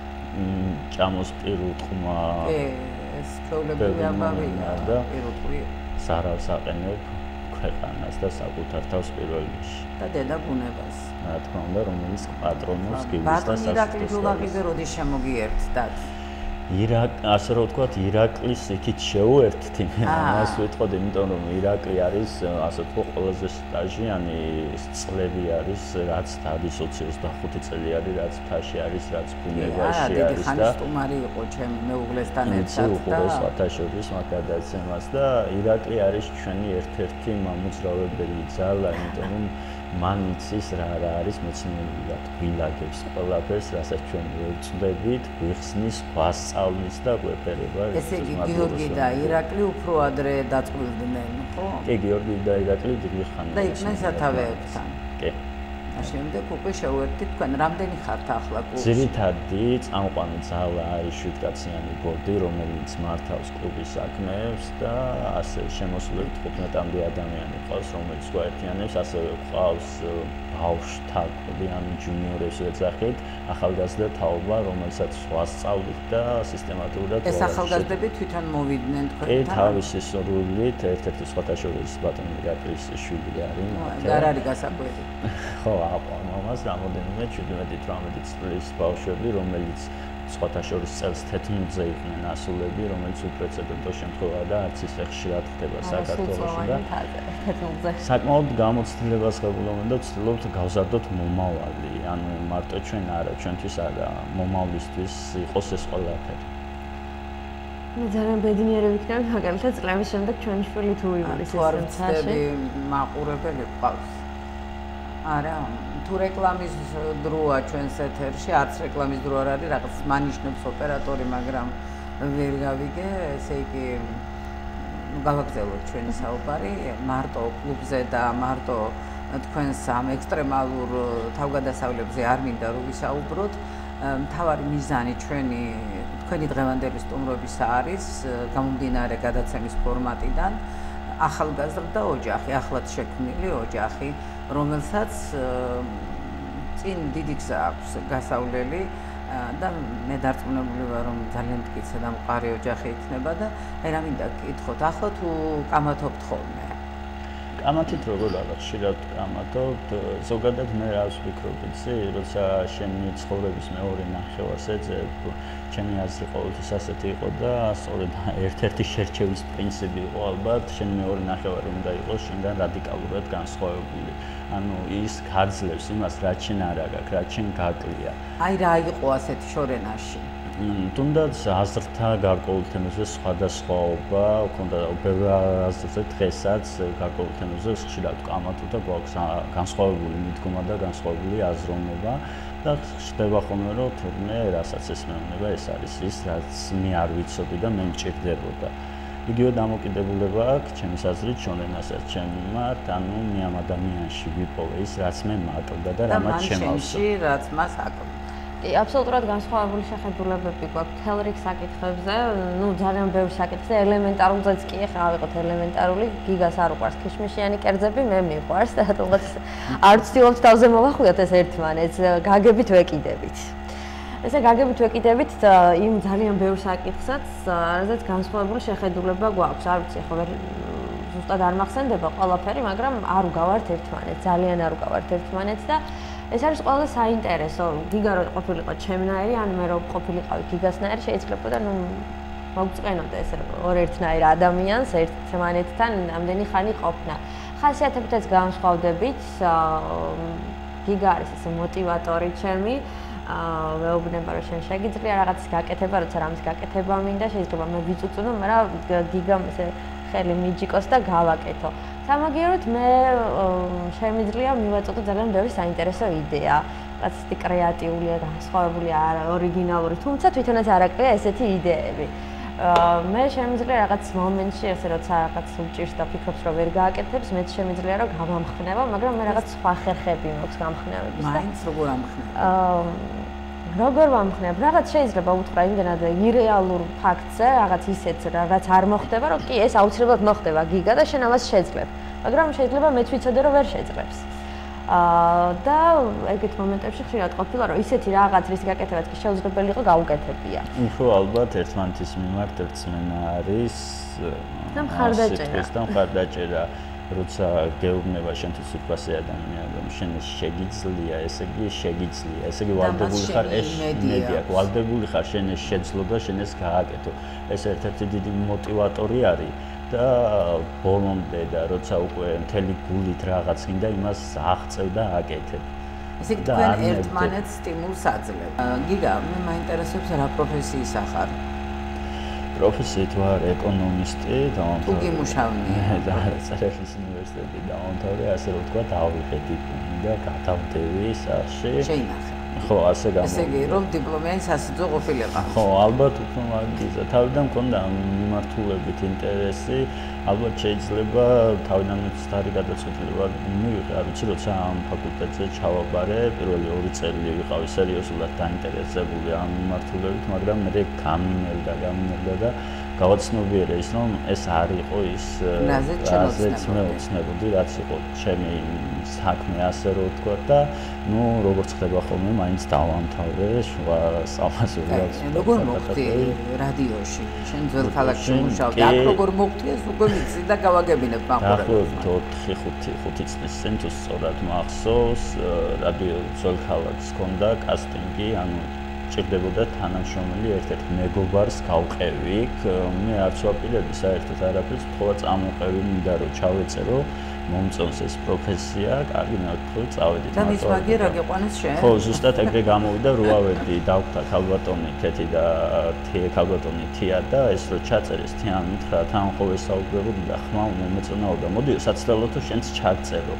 ჭამოს პირუტყმა. ეს ჩვეულებრივი ამბავია და პირუტყვი სარავს აყენებ ქვეყანას და საკუთარ თავს პირველ რიგში. და დედა ბუნებას. რა თქმა უნდა, რომელიც პატრონობს გილის და ბატონი ირაკლი ჯულაღიძე როდის შემოგიერთდათ? ირაკ, ასე რომ ვთქვათ, ირაკლის იქით შეუერთთ, ამას ვიტყოდი, იმიტომ რომ ირაკლი არის, ასე ვთქვათ, ყველაზე სტაჟიანი წლები არის, რაც დადის ოცდაოთხ წელი არის, რაც მთაში არის, რაც ბუნებაში არის და დიდი ხანი სტუმარი იყო ჩემ მეუღლესთან ერთად და უყურეს სხვათაშორის მაგ გადაცემას და ირაკლი არის ჩვენი ერთ-ერთი მამოძრავებელი ძალა, იმიტომ რომ მან იცის რა რა არის მეცნიერულად, გვილაგებს ყველაფერს, რასაც ჩვენ ვეწვდებით, გვიხსნის, გვასწავლის და გვეფერება. ესე იგი, გიორგი და ირაკლი უფრო ადრე დაწყვილდნენ, ხო? კი, გიორგი და ირაკლი დიდი ხანია. და იყვნენ სათავეებთან. კი. და შემდეგ უკვე შევერთით თქვენ, რამდენი ხართ ახლა კლუბში? ძირითადი წამყვანი ძალა არის შვიდკაციანი ბორდი, რომელიც მართავს კლუბის საქმეებს და ასე შემოსულებით თხუთმეტამდე ადამიანი ყავს, რომელიც გვაერთიანებს, ასევე ყავს ბავშვთა კლუბი, ან ჯუნიორებს ვეძახით, ახალგაზრდა თაობა, რომელსაც ვასწავლით და სისტემატურად ეს ახალგაზრდები თვითონ მოვიდნენ თქვენთან? კი, თავისი სურვილით, ერთ-ერთი სხვათაშორის ბატონი ირაკლის შვილი არის. არ არის გასაკვირი. ხო, ამას რამოდენიმე შვიდმეტი თვრამეტი წლის ბავშვები, რომელიც სხვათაშორის წელს თეთრმუძე იყვნენ ასულები, რომელიც უპრეცედენტო შემთხვევა და არც ისე ხშირად ხდება საქართველოში და თეთრმუძე. საკმაოდ გამოცდილებას ღებულობენ და ვცდილობთ გავზარდოთ მომავალი, ანუ მარტო ჩვენ არა, ჩვენთვის არა, მომავლისთვის იყოს ეს ყველაფერი. მე ძალიან ბედნიერი ვიქნები, მაგალითად წლების შემდეგ ჩვენი შვილი თუ იმალის ეს თვარცდები მაყურებელი ყავს. არა, თუ რეკლამის დროა ჩვენს ეთერში, არც რეკლამის დრო არ არის, რაღაც მანიშნებს ოპერატორი, მაგრამ ვერ გავიგე, ესე იგი გავაგზავნოთ ჩვენი საუბარი მარტო კლუბზე და მარტო თქვენს ამ ექსტრემალურ თავგადასავლებზე არ მინდა რომ ვისაუბროთ. მთავარი მიზანი ჩვენი თქვენი დღევანდელი სტუმრობის არის გამომდინარე გადაცემის ფორმატიდან ახალგაზრდა ოჯახი, ახლად შექმნილი ოჯახი, რომელსაც წინ დიდი გზა აქვს გასავლელი და მე დარწმუნებული ვარ, რომ ძალიან მტკიცე და მყარი ოჯახი იქნება და აი რა მინდა გკითხოთ, ახლა თუ კამათობთ ხოლმე? კამათით როგორ არა, ხშირად კამათობთ, ზოგადად მე რას ვფიქრობ, იცი, როცა შენი ცხოვრების მეორე ნახევარს ეძებ, ჩემი აზრი ყოველთვის ასეთი იყო და სწორედ ერთ-ერთი შერჩევის პრინციპი იყო ალბათ, შენი მეორე ნახევარი უნდა იყოს შენგან რადიკალურად განსხვავებული. ანუ ის გაძლევს იმას, რაც შენ არ აგაკ, რაც შენ გაკლია. აი რა იყო ასეთი შორენაში? თუნდაც აზრთა გარკვეულ თემებზე სხვადასხვაობა ქონდა ბევრ აზრზე დღესაც გარკვეულ თემებზე ხშირად ვკამათ და გვაქვს განსხვავებული მიდგომა და განსხვავებული აზროვნება და ხდება ხოლმე რომ თურმე რასაც ეს მეუბნება ეს არის ის რაც მე არ ვიცოდი და მე მჭირდებოდა იგივე დამოკიდებულება აქვს ჩემის აზრით ჩონენასაც ჩემ მიმართ ანუ მე ამ ადამიანში ვიპოვე ის რაც მე მაკლდა და რამაც შემავსო რაც მას აკლდა კი, აბსოლუტურად განსხვავებული შეხედულებები გვაქვს მთელ რიგ საკითხებზე. ნუ ძალიან ბევრ საკითხზე ელემენტარულზეც კი ახლა ავიღოთ ელემენტარული, გიგას არ უყვარს ქიშმიშიანი კერძები, მე მიყვარს და რატომღაც არ ვცდილობთ თავზე მოვახუიოთ ეს ერთმანეთს, გაგებით ვეკიდებით. ესე გაგებით ვეკიდებით იმ ძალიან ბევრ საკითხსაც, რაზეც განსხვავებული შეხედულება გვაქვს. არ ვიცი, ხო ვერ ზუსტად არ მახსენდება ყველაფერი, მაგრამ არ უგავართ ერთმანეთს, ძალიან არ უგავართ ერთმანეთს და ეს არის ყველა საინტერესო. გიგა რო ყოფილიყო ჩემნაირი, ან მე რო ყოფილიყავი გიგასნაირი, შეიძლებოდა ნუ მოგწყენოდა ეს ორ ერთნაირ ადამიანს ერთმანეთთან ამდენი ხანი ყოფნა. ხასიათებითაც განსხვავდებით. გიგა არის ეს მოტივატორი ჩემი. მეუბნება რომ შენ შეგიძლია რაღაცის გაკეთება, როცა რამის გაკეთება მინდა, შეიძლება მე ვიწუწუნო, მაგრამ გიგამ ესე ხელი მიჯიკოს და გავაკეთო. სამაგიეროდ მე შემიძლია მივაწოდო ძალიან ბევრი საინტერესო იდეა. რაღაცა კრეატიულია, განსხვავებული, ორიგინალური, თუმცა თვითონაც არ აკლია ესეთი იდეები. მე შემიძლია რაღაც მომენტში ესე როცა რაღაც უჭირს და ფიქრობს რომ ვერ გააკეთებს, მეც შემიძლია რომ გავამხნევა, მაგრამ მე რაღაც სხვა ხერხები მაქვს გამხნევების და მაინც როგორ ამხნევ? როგორ ვამხნევ? რაღაც შეიძლება უთხრა იმდენად ირეალურ ფაქტზე, რაღაც ისეთ რაღაც არ მოხდება, რომ კი ეს აუცილებლად მოხდება გიგა და შენ ამას შეძლებ. მაგრამ შეიძლება მეც ვიცოდე რომ ვერ შეძლებს. აა და ეგეთ მომენტებში ხშირად ყოფილა რომ ისეთი რაღაც რის გაკეთებაც კი შეუძლებელი იყო გაუკეთებია. უფრო ალბათ ერთმანეთის მიმართ ერთმენა არის და მხარდაჭერა. და მხარდაჭერა როცა გეუბნება შენთვის უფასე ადამიანი რომ შენ შეგიძლია, ესე იგი შეგიძლია, ესე იგი ვალდებული ხარ ეს იმედია, ვალდებული ხარ შენ ეს შეძლო და შენ ეს გააკეთო. ეს ერთ-ერთი დიდი მოტივატორი არის და ბოლომდე და როცა უკვე მთელი გულით რაღაც გინდა იმას აღწევ და აკეთებ. ესე იგი თქვენ ერთმანეთს სტიმულს აძლევთ. გიგა, მე მაინტერესებს რა პროფესიის ახარ? პროფესიით ვარ ეკონომისტი, დავამთავრე. თუ გიმუშავნია და წერეთის უნივერსიტეტი დავამთავრე, ასე რომ ვთქვა, დავიღე დიპლომი და გადავდევი სახში. შეინახე. ხო, ასე გამო. ესე იგი, რომ დიპლომიანი სასიძო ყოფილიყო. ხო, ალბათ უფრო მაგისა. თავიდან მქონდა მიმართულებით ინტერესი, ალბათ შეიძლება თავიდან მცდარი გადაწყვეტილება მივიღე, არ ვიცი, როცა ამ ფაკულტეტზე ჩავაბარე, პირველი ორი წელი ვიყავი სერიოზულად დაინტერესებული ამ მიმართულებით, მაგრამ მე გამინელდა, გამინელდა და გავაცნობიერე ის, რომ ეს არ იყო ის, რაზეც მე ოცნებოდი, რაც იყო ჩემი საქმე, ასე რომ ვთქვა და ნუ როგორც ხდება ხოლმე, მაინც დავამთავრე შუა სამასურს. როგორ მოხდი რადიოში? შენ ძველ ქალაქში მუშაობდი, აქ როგორ მოხდი ეს უკვე ვიცი და გავაგებინებ მაყურებელს. ოთხი ხუთი წლის წინ თუ სწორად მახსოვს, რადიო ძველ ქალაქს ჰქონდა კასტინგი, ანუ ჭირდებოდა თანამშრომელი ერთ-ერთ მეგობარს გავყევი, მე არც ვაპირებდი საერთოდ არაფერს, ხოლმე წამოყევი მინდა რომ ჩავეწერო, მომწონს ეს პროფესია, კარგი მეთქო, წავედი. და მის მაგერ რა გიყვანეს შენ? ხო, ზუსტად ეგრე გამოვიდა, რო ავედი, დავხვდა ქალბატონი ქეთი და თია ქალბატონი თია და ეს რო ჩაწერეს თიან უთხრა, თან ხო ესაუბრებოდი და ხმა მომეწონაოდა. მოდი, საცდელო თუ შენც ჩაგწერო.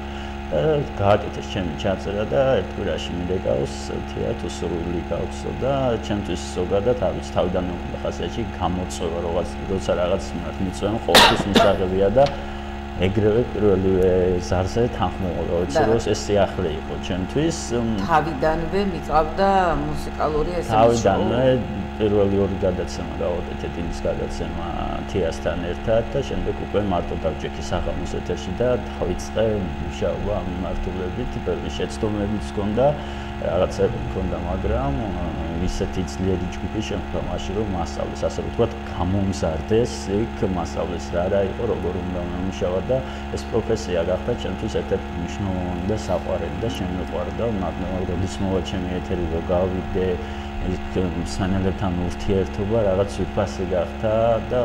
გააკეთეს ჩემი ჩაწერა და ერთ კვირაში მიდეკავს თია თუ სრული გავხსო და ჩემთვის ზოგადად არ ვიცი თავიდან მეკითხა ხასიათში გამოწვევა რაღაც როცა რაღაც მიმართ მიწვენ ყოველთვის მისაღებია და ეგრევე პირველივე ზარზე თანხმობა ვიცი რომ ეს სიახლე იყო ჩემთვის თავიდანვე მიყავდა მუსიკალური ეს თავიდანვე პირველი ორი გადაცემა გავაკეთე დილის გადაცემა თიასთან ერთად და შემდეგ უკვე მარტო დავჯექი საღამოს ეთერში და დავიწყე მუშაობა ამ მიმართულებით პირველი შეცდომებიც ჰქონდა რაღაცები ჰქონდა მაგრამ ისეთი ძლიერი ჯგუფი შემდგა მაშინ რომ მასწავლეს ასე რომ ვთქვათ გამომზარდეს იქ მასწავლეს რა რა იყო როგორ უნდა მუშავა და ეს პროფესია გახდა ჩემთვის ერთ-ერთი მნიშვნელოვანი და საყვარელი და შემიყვარდა მაგრამ როდის მოვა ჩემი ეთერი რომ გავიდე იქ სანელებთან ურთიერთობა რაღაც ვიფასე გახდა და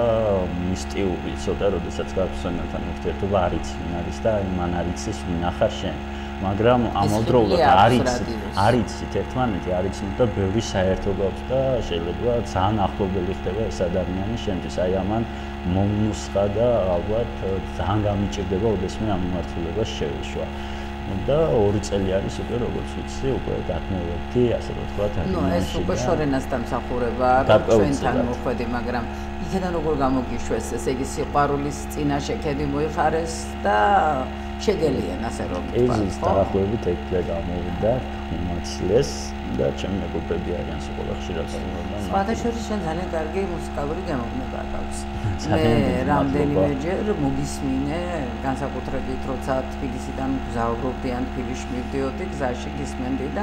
მისტიური ცოტა როდესაც გაქვს სანელებთან ურთიერთობა არ იცი ვინ არის და იმან არ იცის ვინ ახარ შენ მაგრამ ამავდროულად არის არის ერთმანეთი არის და ბევრი საერთო აქვს და შეიძლება ძალიან ახლობელი ხდება ეს ადამიანი შენთვის აი ამან მომნუსხა და ალბათ ძალიან გამიჭირდება ოდესმე ამ მიმართულებას შევიშვა და ორი წელი არის უკვე როგორც ვიცი უკვე დაგმოვედი ასე რომ თქვა და ნუ ეს უკვე შორენას დამსახურება ჩვენთან მოხვედი მაგრამ იქიდან როგორ გამოგიშვეს ესე იგი სიყვარულის წინაშე ქედი მოიხარეს და შეგელიან ასე რომ თქვა ეს დაახლოებით ეკლე გამოვიდა უმაცლეს და ჩემი მეგობრები არიან სულ ხშირად სწავლობენ სხვადასხვა შენ ძალიან კარგი მუსიკალური გამოგნება აქვს მე რამდენიმეჯერ მოგისმინე განსაკუთრებით როცა თბილისიდან გზავრობდი ან თბილისში მივდიოდი გზაში გისმენდი და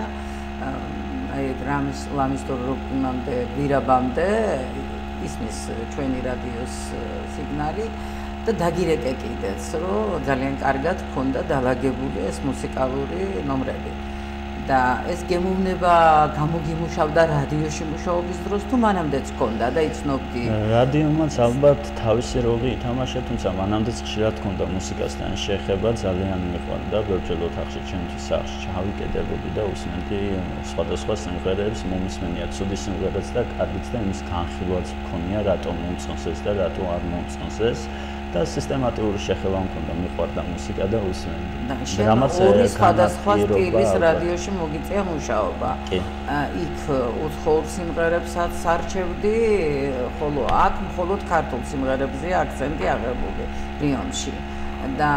აი რამის ლამისტორობამდე გვირაბამდე ისმის ჩვენი რადიოს სიგნალი და დაგირეკე კიდეც რომ ძალიან კარგად ქონდა დაალაგებული ეს მუსიკალური ნომრები და ეს გემოვნება გამოგიმუშავდა რადიოში მუშაობის დროს თუ მანამდეც ქონდა და იცნობდი რადიომაც ალბათ თავისი როლი ითამაშა თუმცა მანამდეც ხშირად ქონდა მუსიკასთან შეხება ძალიან მიყვარდა ბევრჯერ ოთახში ჩემთვის სახლში ჩავიკედებოდი და უსმენდი სხვადასხვა სიმღერებს მომისმენია ცუდი სიმღერაც და კარგიც და იმის განხილვაც მქონია რატომ მომწონს ეს და რატო არ მომწონს ეს და სისტემატიური შეხება მქონდა მიყვარდა მუსიკა და უსმენდი. რამაც ორი სხვადასხვა სტილის რადიოში მოგიწია მუშაობა. იქ უცხოურ სიმღერებსაც არჩევდი, ხოლო აქ მხოლოდ ქართულ სიმღერებზე აქცენტი აღებული რიონში. და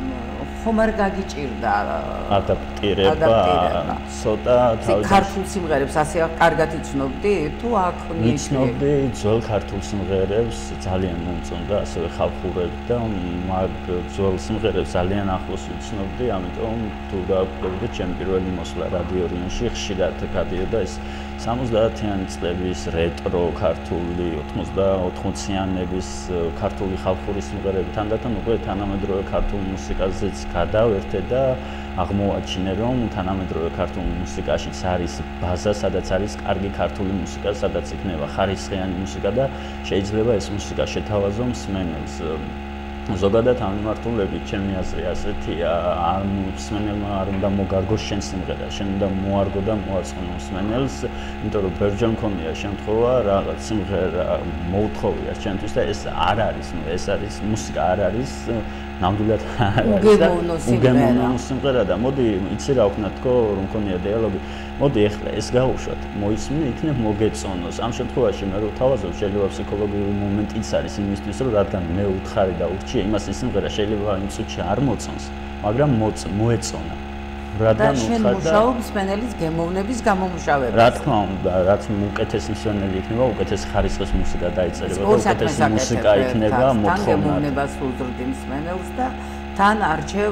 ხომ არ გაგიჭირდა ადაპტირება ცოტა თავი ქართულ სიმღერებს ასე კარგად იცნობდი თუ აქ იცნობდი ძველ ქართულ სიმღერებს ძალიან მომწონდა ასევე ხალხურები და მაგ ძველ სიმღერებს ძალიან ახლოს ვიცნობდი ამიტომ თუ დაგვიყვება ჩემი პირველი მოსვლა რადიო რიონში ხშირად გადიოდა ეს სამოცდაათიანი წლების რეტრო ქართული ოთხმოცდაოთხმოციანების ქართული ხალხური სიმღერები თანდათან უკვე თანამედროვე ქართულ მუსიკაზეც გადავერთე და აღმოვაჩინე რომ თანამედროვე ქართულ მუსიკაშიც არის ბაზა სადაც არის კარგი ქართული მუსიკა სადაც იქნება ხარისხიანი მუსიკა და შეიძლება ეს მუსიკა შეთავაზო მსმენელს ზოგადად ამ მიმართულებით ჩემი აზრი ასეთია არ მსმენელმა არ უნდა მოგარგოს შენ სიმღერა შენ უნდა მოარგო და მოაწყნო მსმენელს იმიტომ რომ ბევრჯერ მქონია შემთხვევა რაღაც სიმღერა მოუთხოვია შენთვის და ეს არ არის ეს არის მუსიკა არ არის ნამდვილად უგემოვნო სიმღერა და მოდი იცი რა ვქნა თქო რომ მქონია დიალოგი მოდი ეხლა ეს გავუშვათ მოისმინე იქნებ მოგეწონოს ამ შემთხვევაში მე რო თავაზობ შეიძლება ფსიქოლოგიური მომენტიც არის იმისთვის რომ რადგან მე უთხარი და ურჩია იმას ის სიმღერა შეიძლება იმ წუთში არ მოწონს მაგრამ მოეწონა რადგან უთხარ და მუშაობ მსმენელის გემოვნების გამომუშავება რა თქმა უნდა რაც უკეთესი მსმენელი იქნება უკეთესი ხარისხის მუსიკა დაიწერება და უკეთესი მუსიკა იქნება მოთხოვნა გემოვნებას უძრდი მსმენელს და თან არჩევ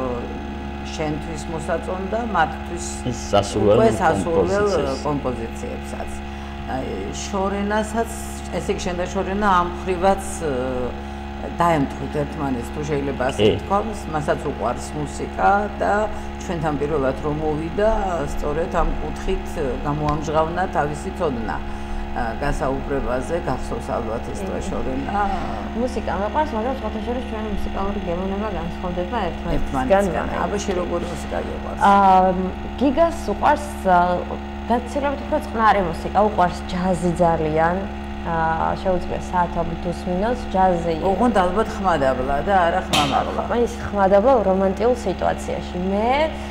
შენთვის მოსაწონ და მათთვის სასურველ კომპოზიციებსაც. შორენასაც, ესე იგი შენ და შორენა ამ ხრივაც დაემთხვით ერთმანეთს თუ შეიძლება ასე ვთქვა, მასაც უყვარს მუსიკა და ჩვენთან პირველად რომ მოვიდა, სწორედ ამ კუთხით გამოამჟღავნა თავისი ცოდნა. გასაუბრებაზე გახსოვს ალბათ ეს თვე შორენა მუსიკა მეყვარს მაგრამ სხვათაშორის ჩვენი მუსიკალური გემოვნება განსხვავდება ერთმანეთისგან აბა შე როგორი მუსიკა გიყვარს აა გიგას უყვარს გაცილებით უფრო წყნარი მუსიკა უყვარს ჯაზი ძალიან აა შეუძლია საათობით უსმინოს ჯაზი ოღონდ ალბათ ხმადაბლა და არა ხმამაღლა ის ხმადაბლა რომანტიულ სიტუაციაში მე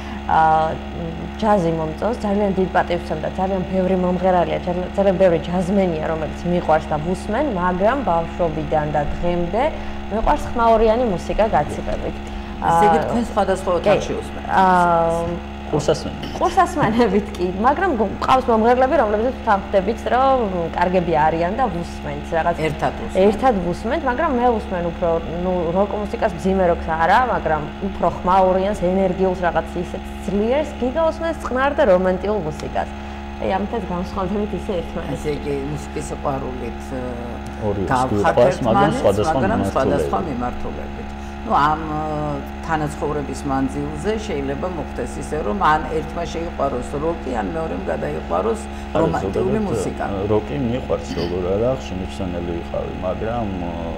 ჯაზი მომწონს, ძალიან დიდ პატივს ემდა, ძალიან ბევრი მომღერალია, ძალიან ბევრი ჯაზმენია, რომელიც მიყვარს და ვუსმენ, მაგრამ ბავშვობიდან და დღემდე მიყვარს ხმაურიანი მუსიკა გაცილებით. ესე იგი თქვენ სხვადასხვა ოთახში უსმენთ. აა ყურსასმენებით. ყურსასმენებით კი, მაგრამ ყავს მომღერლები, რომლებიც თანხდებით, რომ კარგები არიან და ვუსმენთ რაღაც ერთად ვუსმენთ. ერთად ვუსმენთ, მაგრამ მე ვუსმენ უფრო, ნუ როკ მუსიკას მძიმე როკს არა, მაგრამ უფრო ხმაურიანს, ენერგიულს რაღაც ისეთ ძლიერს, გიგა უსმენს წყნარ და რომანტიულ მუსიკას. აი ამიტომ განსხვავებით ისე ერთმანეთს. ესე იგი მუსიკის სიყვარულით ორი გავს, მაგრამ სხვადასხვა მიმართულებით. ну ამ თანაცხოვრების მანძილზე შეიძლება მოხდეს ისე რომ ან ერთმა შეიყვაროს როკი ან მეორემ გადაიყვაროს რომანტიკული მუსიკა როკი მიყვარს როგორ არა შემიფსანელი ვიყავი მაგრამ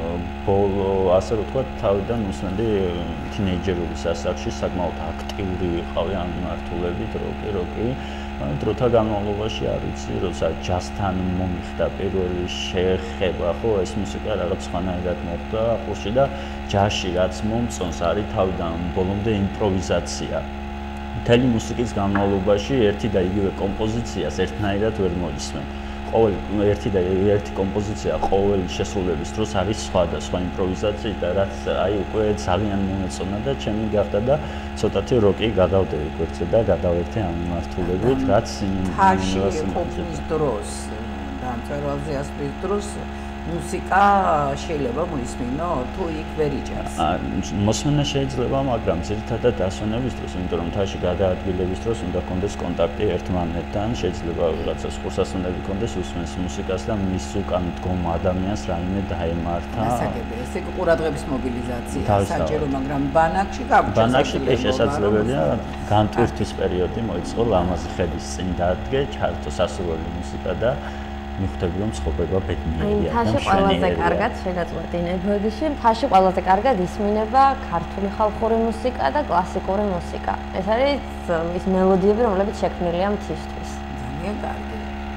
ბოლო ასე რომ ვთქვათ, თავიდან მოსმენდი თინეიჯერული სასახლში საკმაოდ აქტიური ვიყავი ამ მიმართულებით, როკი, როკი. დროთა განმავლობაში არ ვიცი, როცა ჯაზთან მომიხდა პირველი შეხება, ხო, ეს მუსიკა რაღაც სხვანაირად მოხდა ახალში და ჯაზში რაც მომწონს არის თავიდან ბოლომდე იმპროვიზაცია. მთელი მუსიკის განმავლობაში ერთი და იგივე კომპოზიციას ერთნაირად ვერ მოისმენ. ყოველ ერთი და ერთი კომპოზიცია ყოველ შესრულების დროს არის სხვადასხვა იმპროვიზაცია და რაც აი უკვე ძალიან მომეწონა და ჩემი გახდა და ცოტათი როკი გადავდები გვერდზე და გადავერთე ამ მიმართულებით, რაც თაში ყოფნის დროს და მწერალზე ასვლის დროს მუსიკა შეიძლება მოისმინო თუ იქ ვერ იჭერს. მოსმენა შეიძლება, მაგრამ ძირითადად დასვენების დროს, იმიტომ რომ თაში გადაადგილების დროს უნდა კონდეს კონტაქტი ერთმანეთთან, შეიძლება რაღაცას ხურსასუნები კონდეს უსმენს მუსიკას და მის უკან დგომ ადამიანს რაიმე დაემართა. ასაკები, ესე იგი ყურადღების მობილიზაცია საჭირო, მაგრამ ბანაკში გაგვჭირს. ბანაკში კი შესაძლებელია განტვირთვის პერიოდი მოიწყო, ლამაზი ხედის წინ დადგე, ჩართო სასურველი მუსიკა და მიხვდები რომ ცხოვრება ბედნიერია და მთაში ყველაზე კარგად შეგაწყვეტინებოდი, მთაში ყველაზე კარგად ისმინება ქართული ხალხური მუსიკა და კლასიკური მუსიკა. ეს არის ის მელოდიები, რომლებიც შექმნილია მთისთვის. ძალიან კარგი.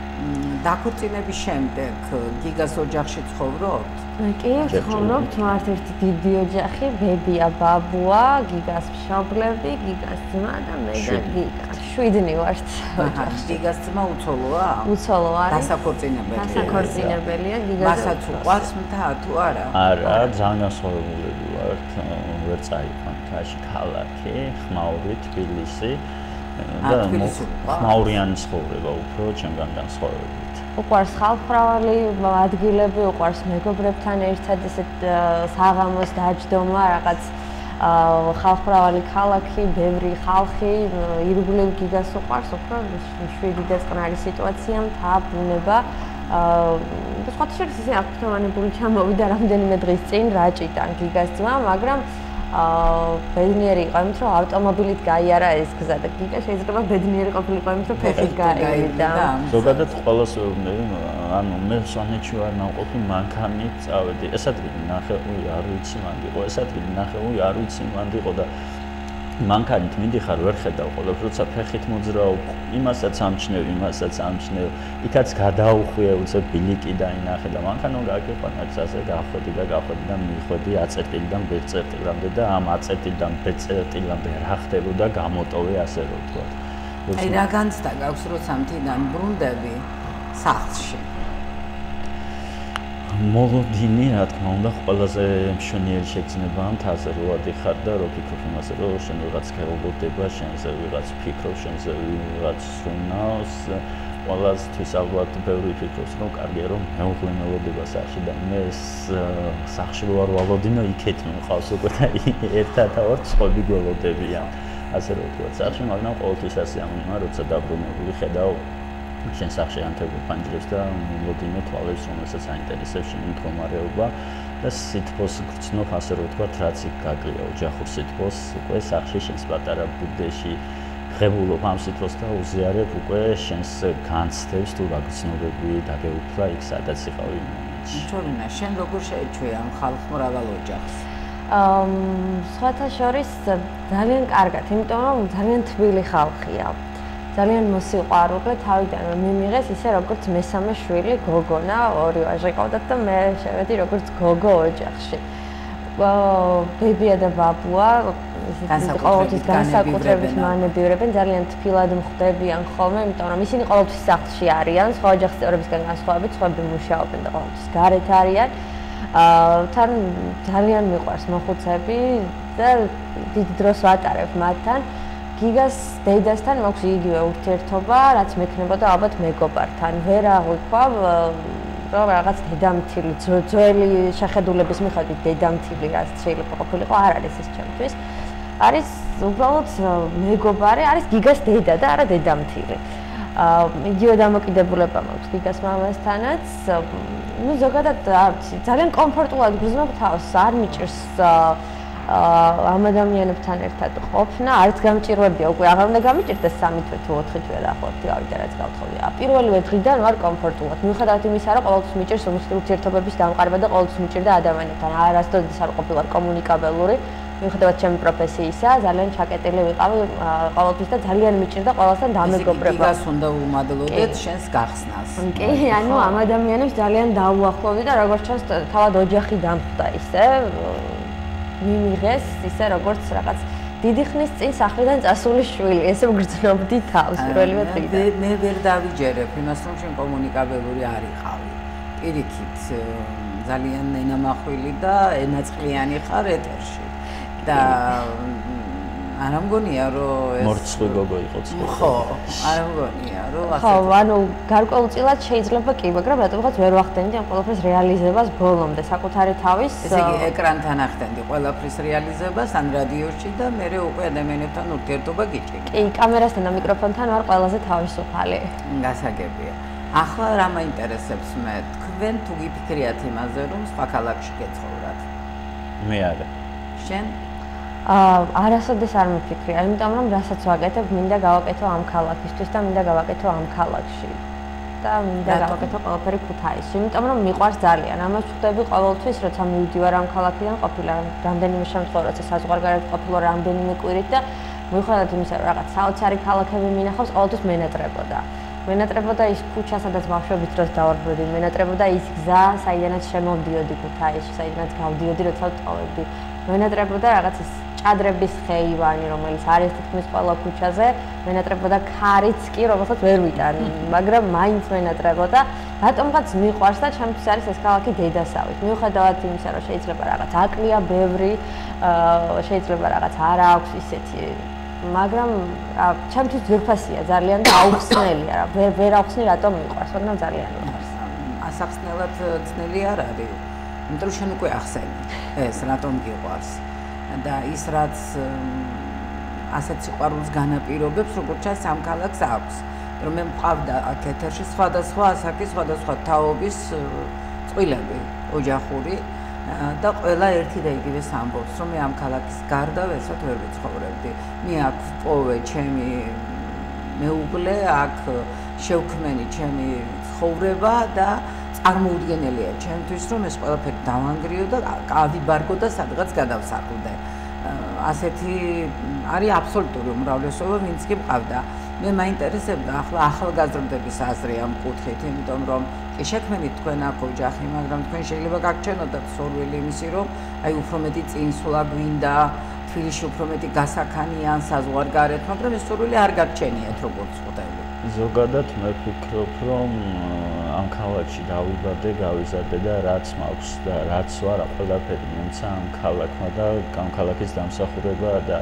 დაქორწინების შემდეგ გიგას ოჯახში ცხოვრობთ? კი, ცხოვრობთ, მართ ერთი დიდი ოჯახი, ბებია, ბაბუა, გიგას მშობლები, გიგას ძმა და მე და გიგა. შვიდნი ვართ ოჯახში. გიგას ძმა უცოლოა? უცოლო არის. დასაქორწინებელია. დასაქორწინებელია გიგას. მასაც უყვარს მთა თუ არა? არა, ძალიან განსხვავებულები ვართ. ვერ წაიყვან თაში ქალაქი, ხმაური, თბილისი და ხმაურიანი ცხოვრება უფრო ჩემგან განსხვავებით. უყვარს ხალხმრავალი ადგილები, უყვარს მეგობრებთან ერთად ესეთ საღამოს დაჯდომა, რაღაც ხალხმრავალი ქალაქი, ბევრი ხალხი, ირგვლივ გიგას უყვარს, უფრო შვიდი და წყნარი სიტუაცია, მთა, ბუნება. და სხვა შორის ისე აფრთხილანებული ჩამოვიდა რამდენიმე დღის წინ რაჭიდან გიგას ძმა, მაგრამ ბედნიერი იყო, იმიტომ რომ ავტომობილით გაიარა ეს გზა და გიგა შეიძლება ბედნიერი ყოფილიყო, იმიტომ რომ ფეხით გაივიდა. ზოგადად ყველას ვეუბნები, ანუ მე სვანეთში ვარ ნამყოფი, მანქანით წავედი. ეს ადგილი ნახევი არ ვიცი მანდ იყო, ეს ადგილი ნახევი არ ვიცი მანდ იყო და მანქანით მიდიხარ ვერ ხედავ ყოველთვის, როცა ფეხით მოძრაობ, იმასაც ამჩნევ, იმასაც ამჩნევ, იქაც გადაუხვიე, უცებ ბილიკი დაინახე და მანქანო გაგიყვანა, ასე გავხვედი და გავხვედი და მიხვედი აწერტილიდან ბ წერტილამდე და ამ აწერტილიდან ბ წერტილამდე რა ხდებოდა გამოტოვე ასე რომ ვთქვათ. აი რა განცდა გაქვს, როცა მთიდან ბრუნდები სახლში? მოლოდინი, რა თქმა უნდა, ყველაზე მშვენიერი შეგრძნება ამ თაზე რო ადიხარ და რო ფიქრობ იმაზე, რომ შენ რაღაც გეუბნდება, შენზე ვიღაც ფიქრობს, შენზე ვიღაც სუნავს, ყველასთვის ალბათ ბევრი ფიქრობს, რომ კარგია რომ მეუღლე მელოდება სახში და მე სახში რო არ ვალოდინო, იქეთ მყავს უკვე და ერთად ავარ წყობი გველოდებიან. ასე რომ ვთქვათ, სახში, მაგრამ ყოველთვის ასე ამბობ, როცა დაბრუნებული ხედავ შენ სახში ანთებულ პანჯრებს და მოლოდინო თვალებს, რომელსაც აინტერესებს შენი მდგომარეობა და სითბოს გრძნობ, ასე რომ ვთქვათ, რაც იქ გაკლია ოჯახურ სითბოს, უკვე სახში შენს პატარა ბუდეში ღებულობ ამ სითბოს და უზიარებ უკვე შენს განცდებს თუ რა გრძნობები დაგეუფლა იქ, სადაც იყავი მომენტში. ჩორინა, შენ როგორ შეეჩვია ამ ხალხმრავალ ოჯახს? აა, სხვათა შორის ძალიან კარგად, იმიტომ რომ ძალიან თბილი ხალხია. ძალიან მოსიყვარულე, თავიდან მიმიღეს ისე როგორც მესამე შვილი გოგონა, ორი ვაჟი ყავდათ და მე შევედი როგორც გოგო ოჯახში. ბებია და ბაბუა ყოველთვის განსაკუთრებით მანებიურებენ, ძალიან თბილად მხვდებიან ხოლმე, იმიტომ რომ ისინი ყოველთვის სახლში არიან, სხვა ოჯახის წევრებისგან განსხვავებით, სხვაები მუშაობენ და ყოველთვის გარეთ არიან. თან ძალიან მიყვარს მოხუცები და დიდ დროს ვატარებ მათთან. გიგას დედასთან მაქვს იგივე ურთიერთობა, რაც მექნებოდა ალბათ მეგობართან. ვერ აღვიქვავ, რომ რაღაც დედამთილი, ძველი შეხედულების მიხედვით დედამთილი რაც შეიძლება ყოფილიყო, არ არის ეს ჩემთვის. არის უბრალოდ მეგობარი, არის გიგას დედა და არა დედამთილი. აა იგივე დამოკიდებულება მაქვს გიგას მამასთანაც. ნუ ზოგადად არ ვიცი, ძალიან კომფორტულად გრძნობ თავს, არ მიჭირს ამ ადამიანებთან ერთად ყოფნა არც გამჭირვებია, უკვე აღარ უნდა გამიჭირდეს სამი თვე თუ ოთხი თვე დაახლოებით გავიდა რაც გავთხოვდი. პირველივე დღიდან ვარ კომფორტულად. მიუხედავად იმისა, რომ ყოველთვის მიჭირს ურთიერთობების დამყარება და ყოველთვის მიჭირდა ადამიანებთან. არასდროს არ ყოფილა კომუნიკაბელური. მიუხედავად ჩემი პროფესიისა, ძალიან ჩაკეტილი ვიყავი ყოველთვის და ძალიან მიჭირდა ყველასთან დამეგობრება. გიგას უნდა უმადლოდეთ შენს გახსნას. კი, ანუ ამ ადამიანებს ძალიან დაუახლოვდი და როგორც ჩანს, თავად ოჯახი დამხვდა ისე. მიმიღეს ისე როგორც რაღაც დიდი ხნის წინ სახლიდან წასული შვილი, ესე ვგრძნობდი თავს პირველივე დღიდან. მე ვერ დავიჯერებ იმას, რომ შენ კომუნიკაბელური არ იყავი. პირიქით ძალიან ენამახვილი და ენაწყლიანი ხარ ეთერში. და არ მგონია რომ მორცხვი გოგო იყო ცოტა. ხო, არ მგონია რომ ასე. ხო, ანუ გარკვეულწილად შეიძლება კი, მაგრამ რატომღაც ვერ ვახდენდი ამ ყველაფრის რეალიზებას ბოლომდე საკუთარი თავის. ესე იგი ეკრანთან ახდენდი ყველაფრის რეალიზებას ან რადიოში და მე უკვე ადამიანებთან ურთიერთობა გიჭირდა. კი, კამერასთან და მიკროფონთან ვარ ყველაზე თავისუფალი. გასაგებია. ახლა რა მაინტერესებს მე, თქვენ თუ გიფიქრიათ იმაზე, რომ სხვა ქალაქში გეცხოვრათ? მე არა. შენ? აა არასოდეს არ მიფიქრია, იმიტომ რომ რასაც ვაკეთებ, მინდა გავაკეთო ამ ქალაქისთვის და მინდა გავაკეთო ამ ქალაქში. და მინდა გავაკეთო ყველაფერი ქუთაისში, იმიტომ რომ მიყვარს ძალიან. ამას ვხვდები ყოველთვის, როცა მივდივარ ამ ქალაქიდან, ყოფილა რამდენიმე შემთხვევა, როცა საზღვარგარეთ ყოფილა რამდენიმე კვირით და მიუხედავად იმისა, რომ რაღაც საოცარი ქალაქები მინახავს, ყოველთვის მენატრებოდა. მენატრებოდა ის ქუჩა, სადაც ბავშვების დროს დავარბოდი, მენატრებოდა ის გზა, საიდანაც შემოვდიოდი ქუთაისში, საიდანაც გავდიოდი, როცა ვტოვებდი. მენატრებოდა რაღაც ის ჭადრების ხეივანი, რომელიც არის თითქმის ყველა ქუჩაზე, მენატრებოდა ქარიც კი, რომელსაც ვერ ვიტან, მაგრამ მაინც მენატრებოდა. რატომღაც მიყვარს და ჩემთვის არის ეს ქალაქი დედასავით. მიუხედავად იმისა, რომ შეიძლება რაღაც აკლია ბევრი, შეიძლება რაღაც არ აქვს ისეთი, მაგრამ ჩემთვის ძვირფასია ძალიან და აუხსნელია რა. ვერ ვერ აუხსნი რატომ მიყვარს, მაგრამ ძალიან მიყვარს. ასახსნელად ძნელი არ არის. იმიტომ რომ შენ უკვე ახსენი ეს რატომ გიყვარს. და ის რაც ასეთ სიყვარულს განაპირობებს, როგორც ჩანს ამ ქალაქს აქვს. რომ მე მყავდა აქ ეთერში სხვადასხვა ასაკის, სხვადასხვა თაობის წყვილები, ოჯახური და ყველა ერთი და იგივეს ამბობს, რომ მე ამ ქალაქის გარდა ვერცად ვერ ვიცხოვრებდი. მე აქ ვპოვე ჩემი მეუღლე, აქ შევქმენი ჩემი ცხოვრება და წარმოუდგენელია ჩემთვის, რომ ეს ყველაფერი დავანგრიო და ავიბარგო და სადღაც გადავსახლდე. ასეთი არის აბსოლუტური უმრავლესობა, ვინც კი მყავდა. მე მაინტერესებდა ახლა ახალგაზრდების აზრი ამ კუთხით, იმიტომ რომ კი შექმნით თქვენ აქ ოჯახი, მაგრამ თქვენ შეიძლება გაგჩენოდათ სურვილი იმისი, რომ აი უფრო მეტი წინსვლა გვინდა, თბილისში უფრო მეტი გასაქანიან საზღვარგარეთ, მაგრამ ეს სურვილი არ გაგჩენიათ როგორც ხვდები. ზოგადად მე ვფიქრობ, რომ ამ ქალაქში დავიბადე, გავიზარდე და რაც მაქვს და რაც ვარ, ყველაფერი მომცა ამ ქალაქმა და ამ ქალაქის დამსახურება და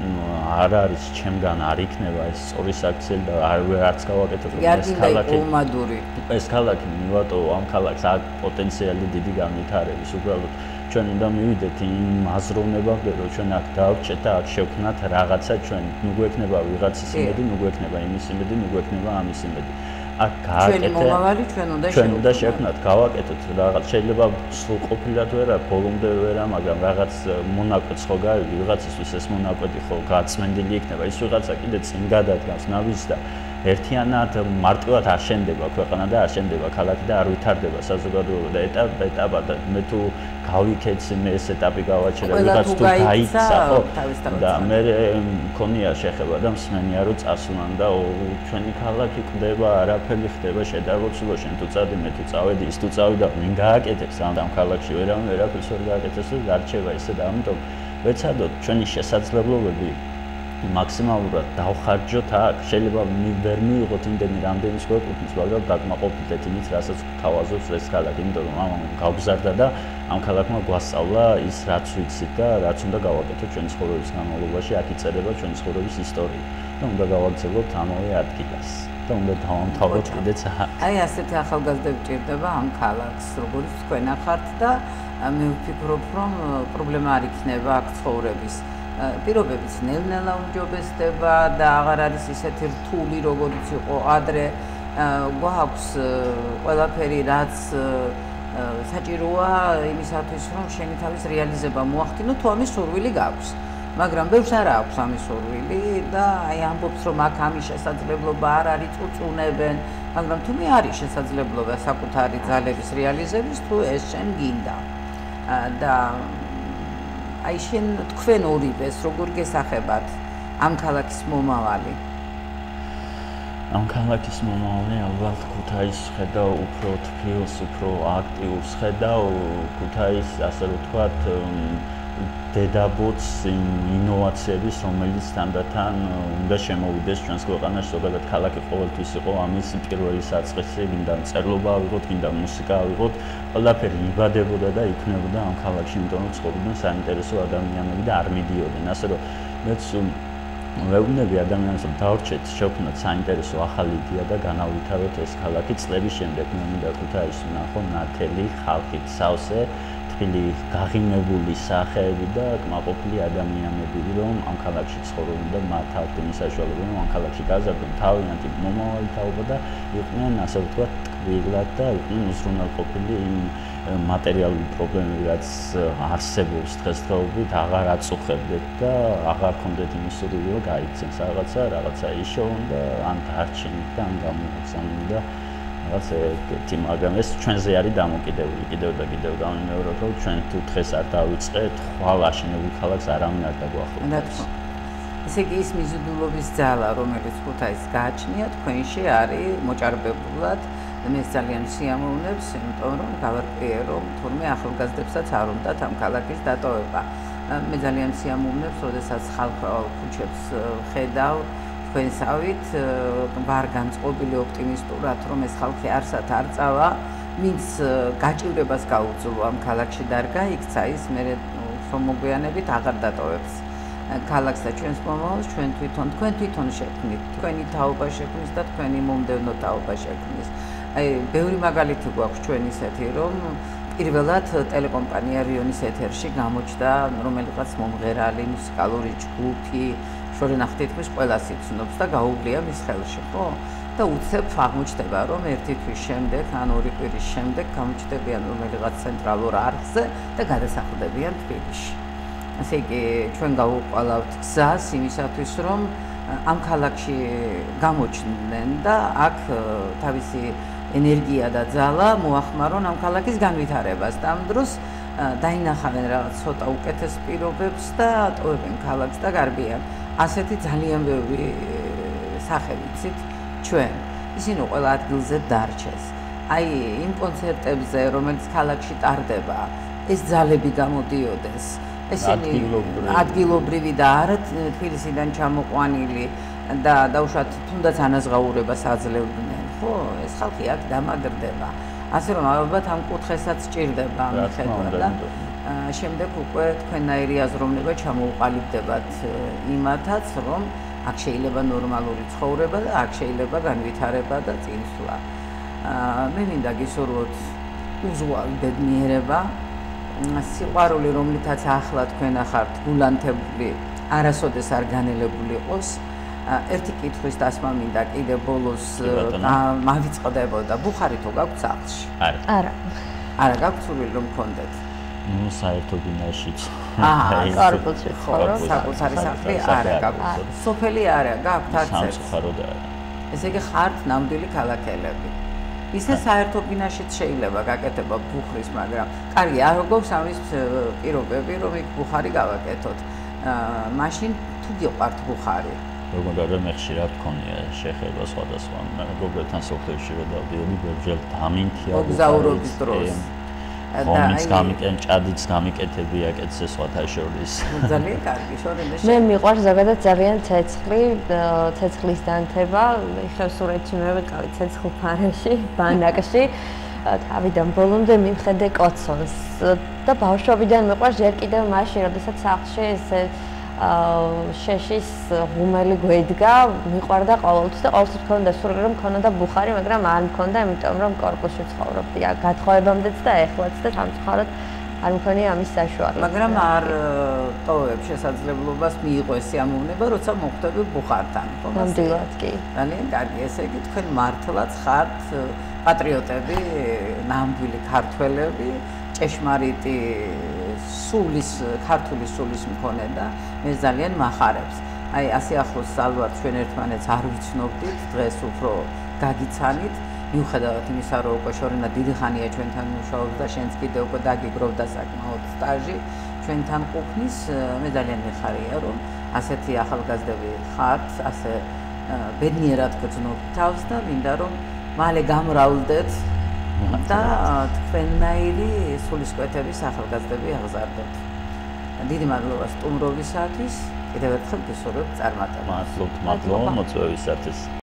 არ არის ჩემგან არ იქნება ეს სწორი საქციელი და არ არც გავაკეთებ ეს ქალაქი. ეს ქალაქი მივატოვო ამ ქალაქს აქ პოტენციალი დიდი განვითარების უბრალოდ ჩვენ უნდა მივიდეთ იმ აზროვნებამდე, რომ ჩვენ აქ დავჭეთ და აქ შევქმნათ რაღაცა ჩვენ. ნუ გვექნება ვიღაცის იმედი, ნუ გვექნება იმის იმედი, ნუ გვექნება ამის იმედი. აქ გააკეთეთ. ჩვენი მომავალი ჩვენ უნდა შევქმნათ. ჩვენ უნდა შევქმნათ, გავაკეთოთ რაღაც. შეიძლება სრულყოფილად ვერა, ბოლომდე ვერა, მაგრამ რაღაც მონაკვეთს ხო გავიგე, ვიღაცისთვის ეს მონაკვეთი ხო გაწმენდილი იქნება. ის ვიღაცა კიდე წინ გადადგას ნავის და ერთიანად მარტივად არ შენდება ქვეყანა და არ შენდება ქალაქი და არ ვითარდება საზოგადოება და ეტაპ ეტაპად მე თუ გავიქეცი მე ეს ეტაპი გავაჩერე ვიღაც თუ გაიცა ხო და მე მქონია შეხება და მსმენია რომ წასვლან და ჩვენი ქალაქი ყდება არაფერი ხდება შედარბოცულო შენ თუ წადი მე თუ წავედი ის თუ წავიდა ვინ გააკეთებს ამ ქალაქში ვერავინ ვერაფერს ვერ გააკეთებს და გარჩევა ისე და ამიტომ ვეცადოთ ჩვენი შესაძლებლობები მაქსიმალურად დავხარჯოთ აქ შეიძლება ვერ მივიღოთ იმდენი რამდენის გვეკუთვნის მაგრამ დაგმაყოფილდეთ იმით რასაც თავაზობს ეს ქალაქი იმიტომ რომ ამ გავგზარდა და ამ ქალაქმა გვასწავლა ის რაც ვიცით და რაც უნდა გავაკეთოთ ჩვენი ცხოვრების განმავლობაში აქ იწერება ჩვენი ცხოვრების ისტორია და უნდა გავაგრძელოთ ამავე ადგილას და უნდა დავამთავროთ კიდეც აქ აი ასეთი ახალგაზრდები ჭირდება ამ ქალაქს როგორც თქვენ ახართ და მე ვფიქრობ რომ პრობლემა არ იქნება აქ ცხოვრების პირობებიც ნელ-ნელა უმჯობესდება და აღარ არის ისეთი რთული როგორიც იყო ადრე გვაქვს ყველაფერი რაც საჭიროა იმისათვის, რომ შენი თავის რეალიზება მოახდინო, თუ ამის სურვილი გაქვს. მაგრამ ბევრს არ აქვს ამის სურვილი და აი ამბობს, რომ აქ ამის შესაძლებლობა არ არის, წუწუნებენ, მაგრამ თუ მე არის შესაძლებლობა საკუთარი ძალების რეალიზების, თუ ეს შენ გინდა. და აი შენ თქვენ ორივეს როგორ გესახებათ ამ ქალაქის მომავალი? ამ ქალაქის მომავალი ალბათ ქუთაისს ხედავ უფრო თბილს, უფრო აქტიურს ხედავ, ქუთაისს ასე რომ ვთქვათ დედაბოც ინოვაციების, რომელიც თანდათან უნდა შემოვიდეს ჩვენს ქვეყანაში, ზოგადად ქალაქი ყოველთვის იყო ამის პირველი საწყისი, გინდა მწერლობა ავიღოთ, გინდა მუსიკა ავიღოთ, ყველაფერი იბადებოდა და იქნებოდა ამ ქალაქში, იმიტომ რომ ცხოვრობდნენ საინტერესო ადამიანები და არ მიდიოდნენ. ასე რომ მეც ვეუბნები ადამიანებს, რომ დავრჩეთ, შევქმნათ საინტერესო ახალი იდეა და განავითაროთ ეს ქალაქი. წლების შემდეგ მე მინდა ქუთაისს ვნახო ნათელი ხალხით სავსე, თბილი გაღიმებული სახეები და კმაყოფილი ადამიანები, რომ ამ ქალაქში ცხოვრობენ და მათ აქვთ იმის საშუალება, რომ ამ ქალაქში გაზარდონ თავიანთი მომავალი თაობა და იყვნენ, ასე ვთქვათ, ტკბილად და იყვნენ უზრუნველყოფილი იმ მატერიალური პრობლემები, რაც არსებობს დღესდღეობით, აღარ აწუხებდეთ და აღარ ქონდეთ იმის სურვილი, რომ გაიქცნენ რაღაცა, რაღაცა იშოვონ და ან დარჩენით და ან გამოგზავნონ და რაღაც ეგეთი, მაგრამ ეს ჩვენზე არის დამოკიდებული კიდევ და კიდევ გამიმეოროთ, რომ ჩვენ თუ დღეს არ დავიწყეთ, ხვალ აშენებულ ქალაქს არავინ არ დაგვახლოვებს. ესე იგი ის მიზიდულობის ძალა, რომელიც ქუთაისს გააჩნია, თქვენში არის მოჭარბებულად და მე ძალიან სიამოვნებს, იმიტომ რომ გავარკვიე, რომ თურმე ახალგაზრდებსაც არ უნდათ ამ ქალაქის დატოვება. მე ძალიან სიამოვნებს, როდესაც ხალხაო ქუჩებს ხედავ თქვენსავით, ვარ განწყობილი ოპტიმისტურად, რომ ეს ხალხი არსად არ წავა, ვინც გაჭირებას გაუძლო ამ ქალაქში და არ გაიქცა, ის მე რომ მოგვიანებით აღარ დატოვებს ქალაქს და ჩვენს მომავალს, ჩვენ თვითონ, თქვენ თვითონ შექმნით, თქვენი თაობა შექმნის და თქვენი მომდევნო თაობა შექმნის. აი, ბევრი მაგალითი გვაქვს ჩვენ ისეთი, რომ პირველად ტელეკომპანია რიონის ეთერში გამოჩნდა რომელიღაც მომღერალი, მუსიკალური ჯგუფი, შორენახ თითქმის ყველას იცნობს და გაუგლია მის ხელში, ხო? და უცებ აღმოჩნდება, რომ ერთი თვის შემდეგ, ან ორი კვირის შემდეგ გამოჩნდებიან რომელიღაც ცენტრალურ არხზე და გადასახლდებიან თბილისში. ასე იგი, ჩვენ გავუყვალავთ გზას იმისათვის, რომ ამ ქალაქში გამოჩნდნენ და აქ თავისი ენერგია და ძალა მოახმარონ ამ ქალაქის განვითარებას. და ამ დროს დაინახავენ რაღაც ცოტა უკეთეს პირობებს და ტოვებენ ქალაქს და გარბიან. ასეთი ძალიან ბევრი სახე ვიცით ჩვენ. ისინი ყველა ადგილზე დარჩეს. აი, იმ კონცერტებზე, რომელიც ქალაქში ტარდება, ეს ძალები გამოდიოდეს. ესენი ადგილობრივი და არა თბილისიდან ჩამოყვანილი და დაუშვათ თუნდაც ანაზღაურებას აძლევდნენ, ხო? ეს ხალხი აქ დამაგრდება. ასე რომ ალბათ ამ კუთხესაც სჭირდება მიხედვა და შემდეგ უკვე თქვენნაირი აზროვნება ჩამოუყალიბდებათ იმათაც, რომ აქ შეიძლება ნორმალური ცხოვრება და აქ შეიძლება განვითარება და წინსვლა. მე მინდა გისურვოთ უზღვარი ბედნიერება, სიყვარული, რომლითაც ახლა თქვენ ახართ გულანთებული, არასოდეს არ განელებული იყოს. ერთი კითხვის დასმა მინდა კიდე ბოლოს მავიწყდებოდა. ბუხარი თუ გაქვთ სახლში? არა. არა. არა გაქვთ სურვილი რომ გქონდეთ? ნუ საერთო ბინაშიც. აა, კარბულში ხარო, საკუთარი სახლი არა გაქვთ. სოფელი არა გაქვთ არც ერთ. სამწუხაროდ არა. ესე იგი ხართ ნამდვილი ქალაქელები. ისე საერთო ბინაშიც შეიძლება გაკეთება ბუხრის, მაგრამ კარგი, არ გქონს ამის პირობები, რომ იქ ბუხარი გავაკეთოთ. აა, მაშინ თუ გიყვართ ბუხარი? როგორ არა მე ხშირად გქონია შეხება სხვადასხვა მეგობრებთან სოფელში რომ დავდიოდი ბევრჯერ დამინთია მოგზაურობის დროს. ხომიც გამიკენ, ჭადიც გამიკეთები აკეთე სხვათა შორის. ძალიან კარგი, შორენეში. მე მიყვარს ზოგადად ძალიან ცეცხლი, ცეცხლის დანთება, ხევსურეთში მე ვიყავი ცეცხლფარეში, ბანაკში. თავიდან ბოლომდე მივხედე კოცონს და ბავშვობიდან მიყვარს ჯერ კიდევ მაშინ, როდესაც სახლში ესე შეშის ღუმელი გვედგა, მიყვარდა ყოველთვის და ყოველთვის მქონდა სურვილი რომ მქონოდა ბუხარი, მაგრამ არ მქონდა, იმიტომ რომ კორპუსში ცხოვრობდი. გათხოვებამდეც და ეხლაც და სამწუხაროდ არ მქონია ამის საშუალება. მაგრამ არ ტოვებ შესაძლებლობას მიიღო ეს სიამოვნება, როცა მოხვდები ბუხართან, ხო? ნამდვილად კი. ძალიან კარგი, ესე იგი თქვენ მართლაც ხართ პატრიოტები, ნამდვილი ქართველები, ჭეშმარიტი სულის, ქართული სულის მქონე და მე ძალიან მახარებს. აი, ასე ახლოს ალბათ ჩვენ ერთმანეთს არ ვიცნობდით, დღეს უფრო გაგიცანით. მიუხედავად იმისა, რომ უკვე შორენა დიდი ხანია ჩვენთან მუშაობს და შენც კიდევ უკვე დაგიგროვდა საკმაოდ სტაჟი ჩვენთან ყოფნის, მე ძალიან მიხარია, რომ ასეთი ახალგაზრდები ხართ, ასე ბედნიერად გრძნობთ თავს და მინდა რომ მალე გამრავლდეთ და თქვენნაირი სულისკვეთების ახალგაზრდები აღზარდოთ. დიდი მადლობა სტუმრობისათვის. კიდევ ერთხელ გისურვებთ წარმატებას. მადლობთ, მადლობა მოწვევისათვის.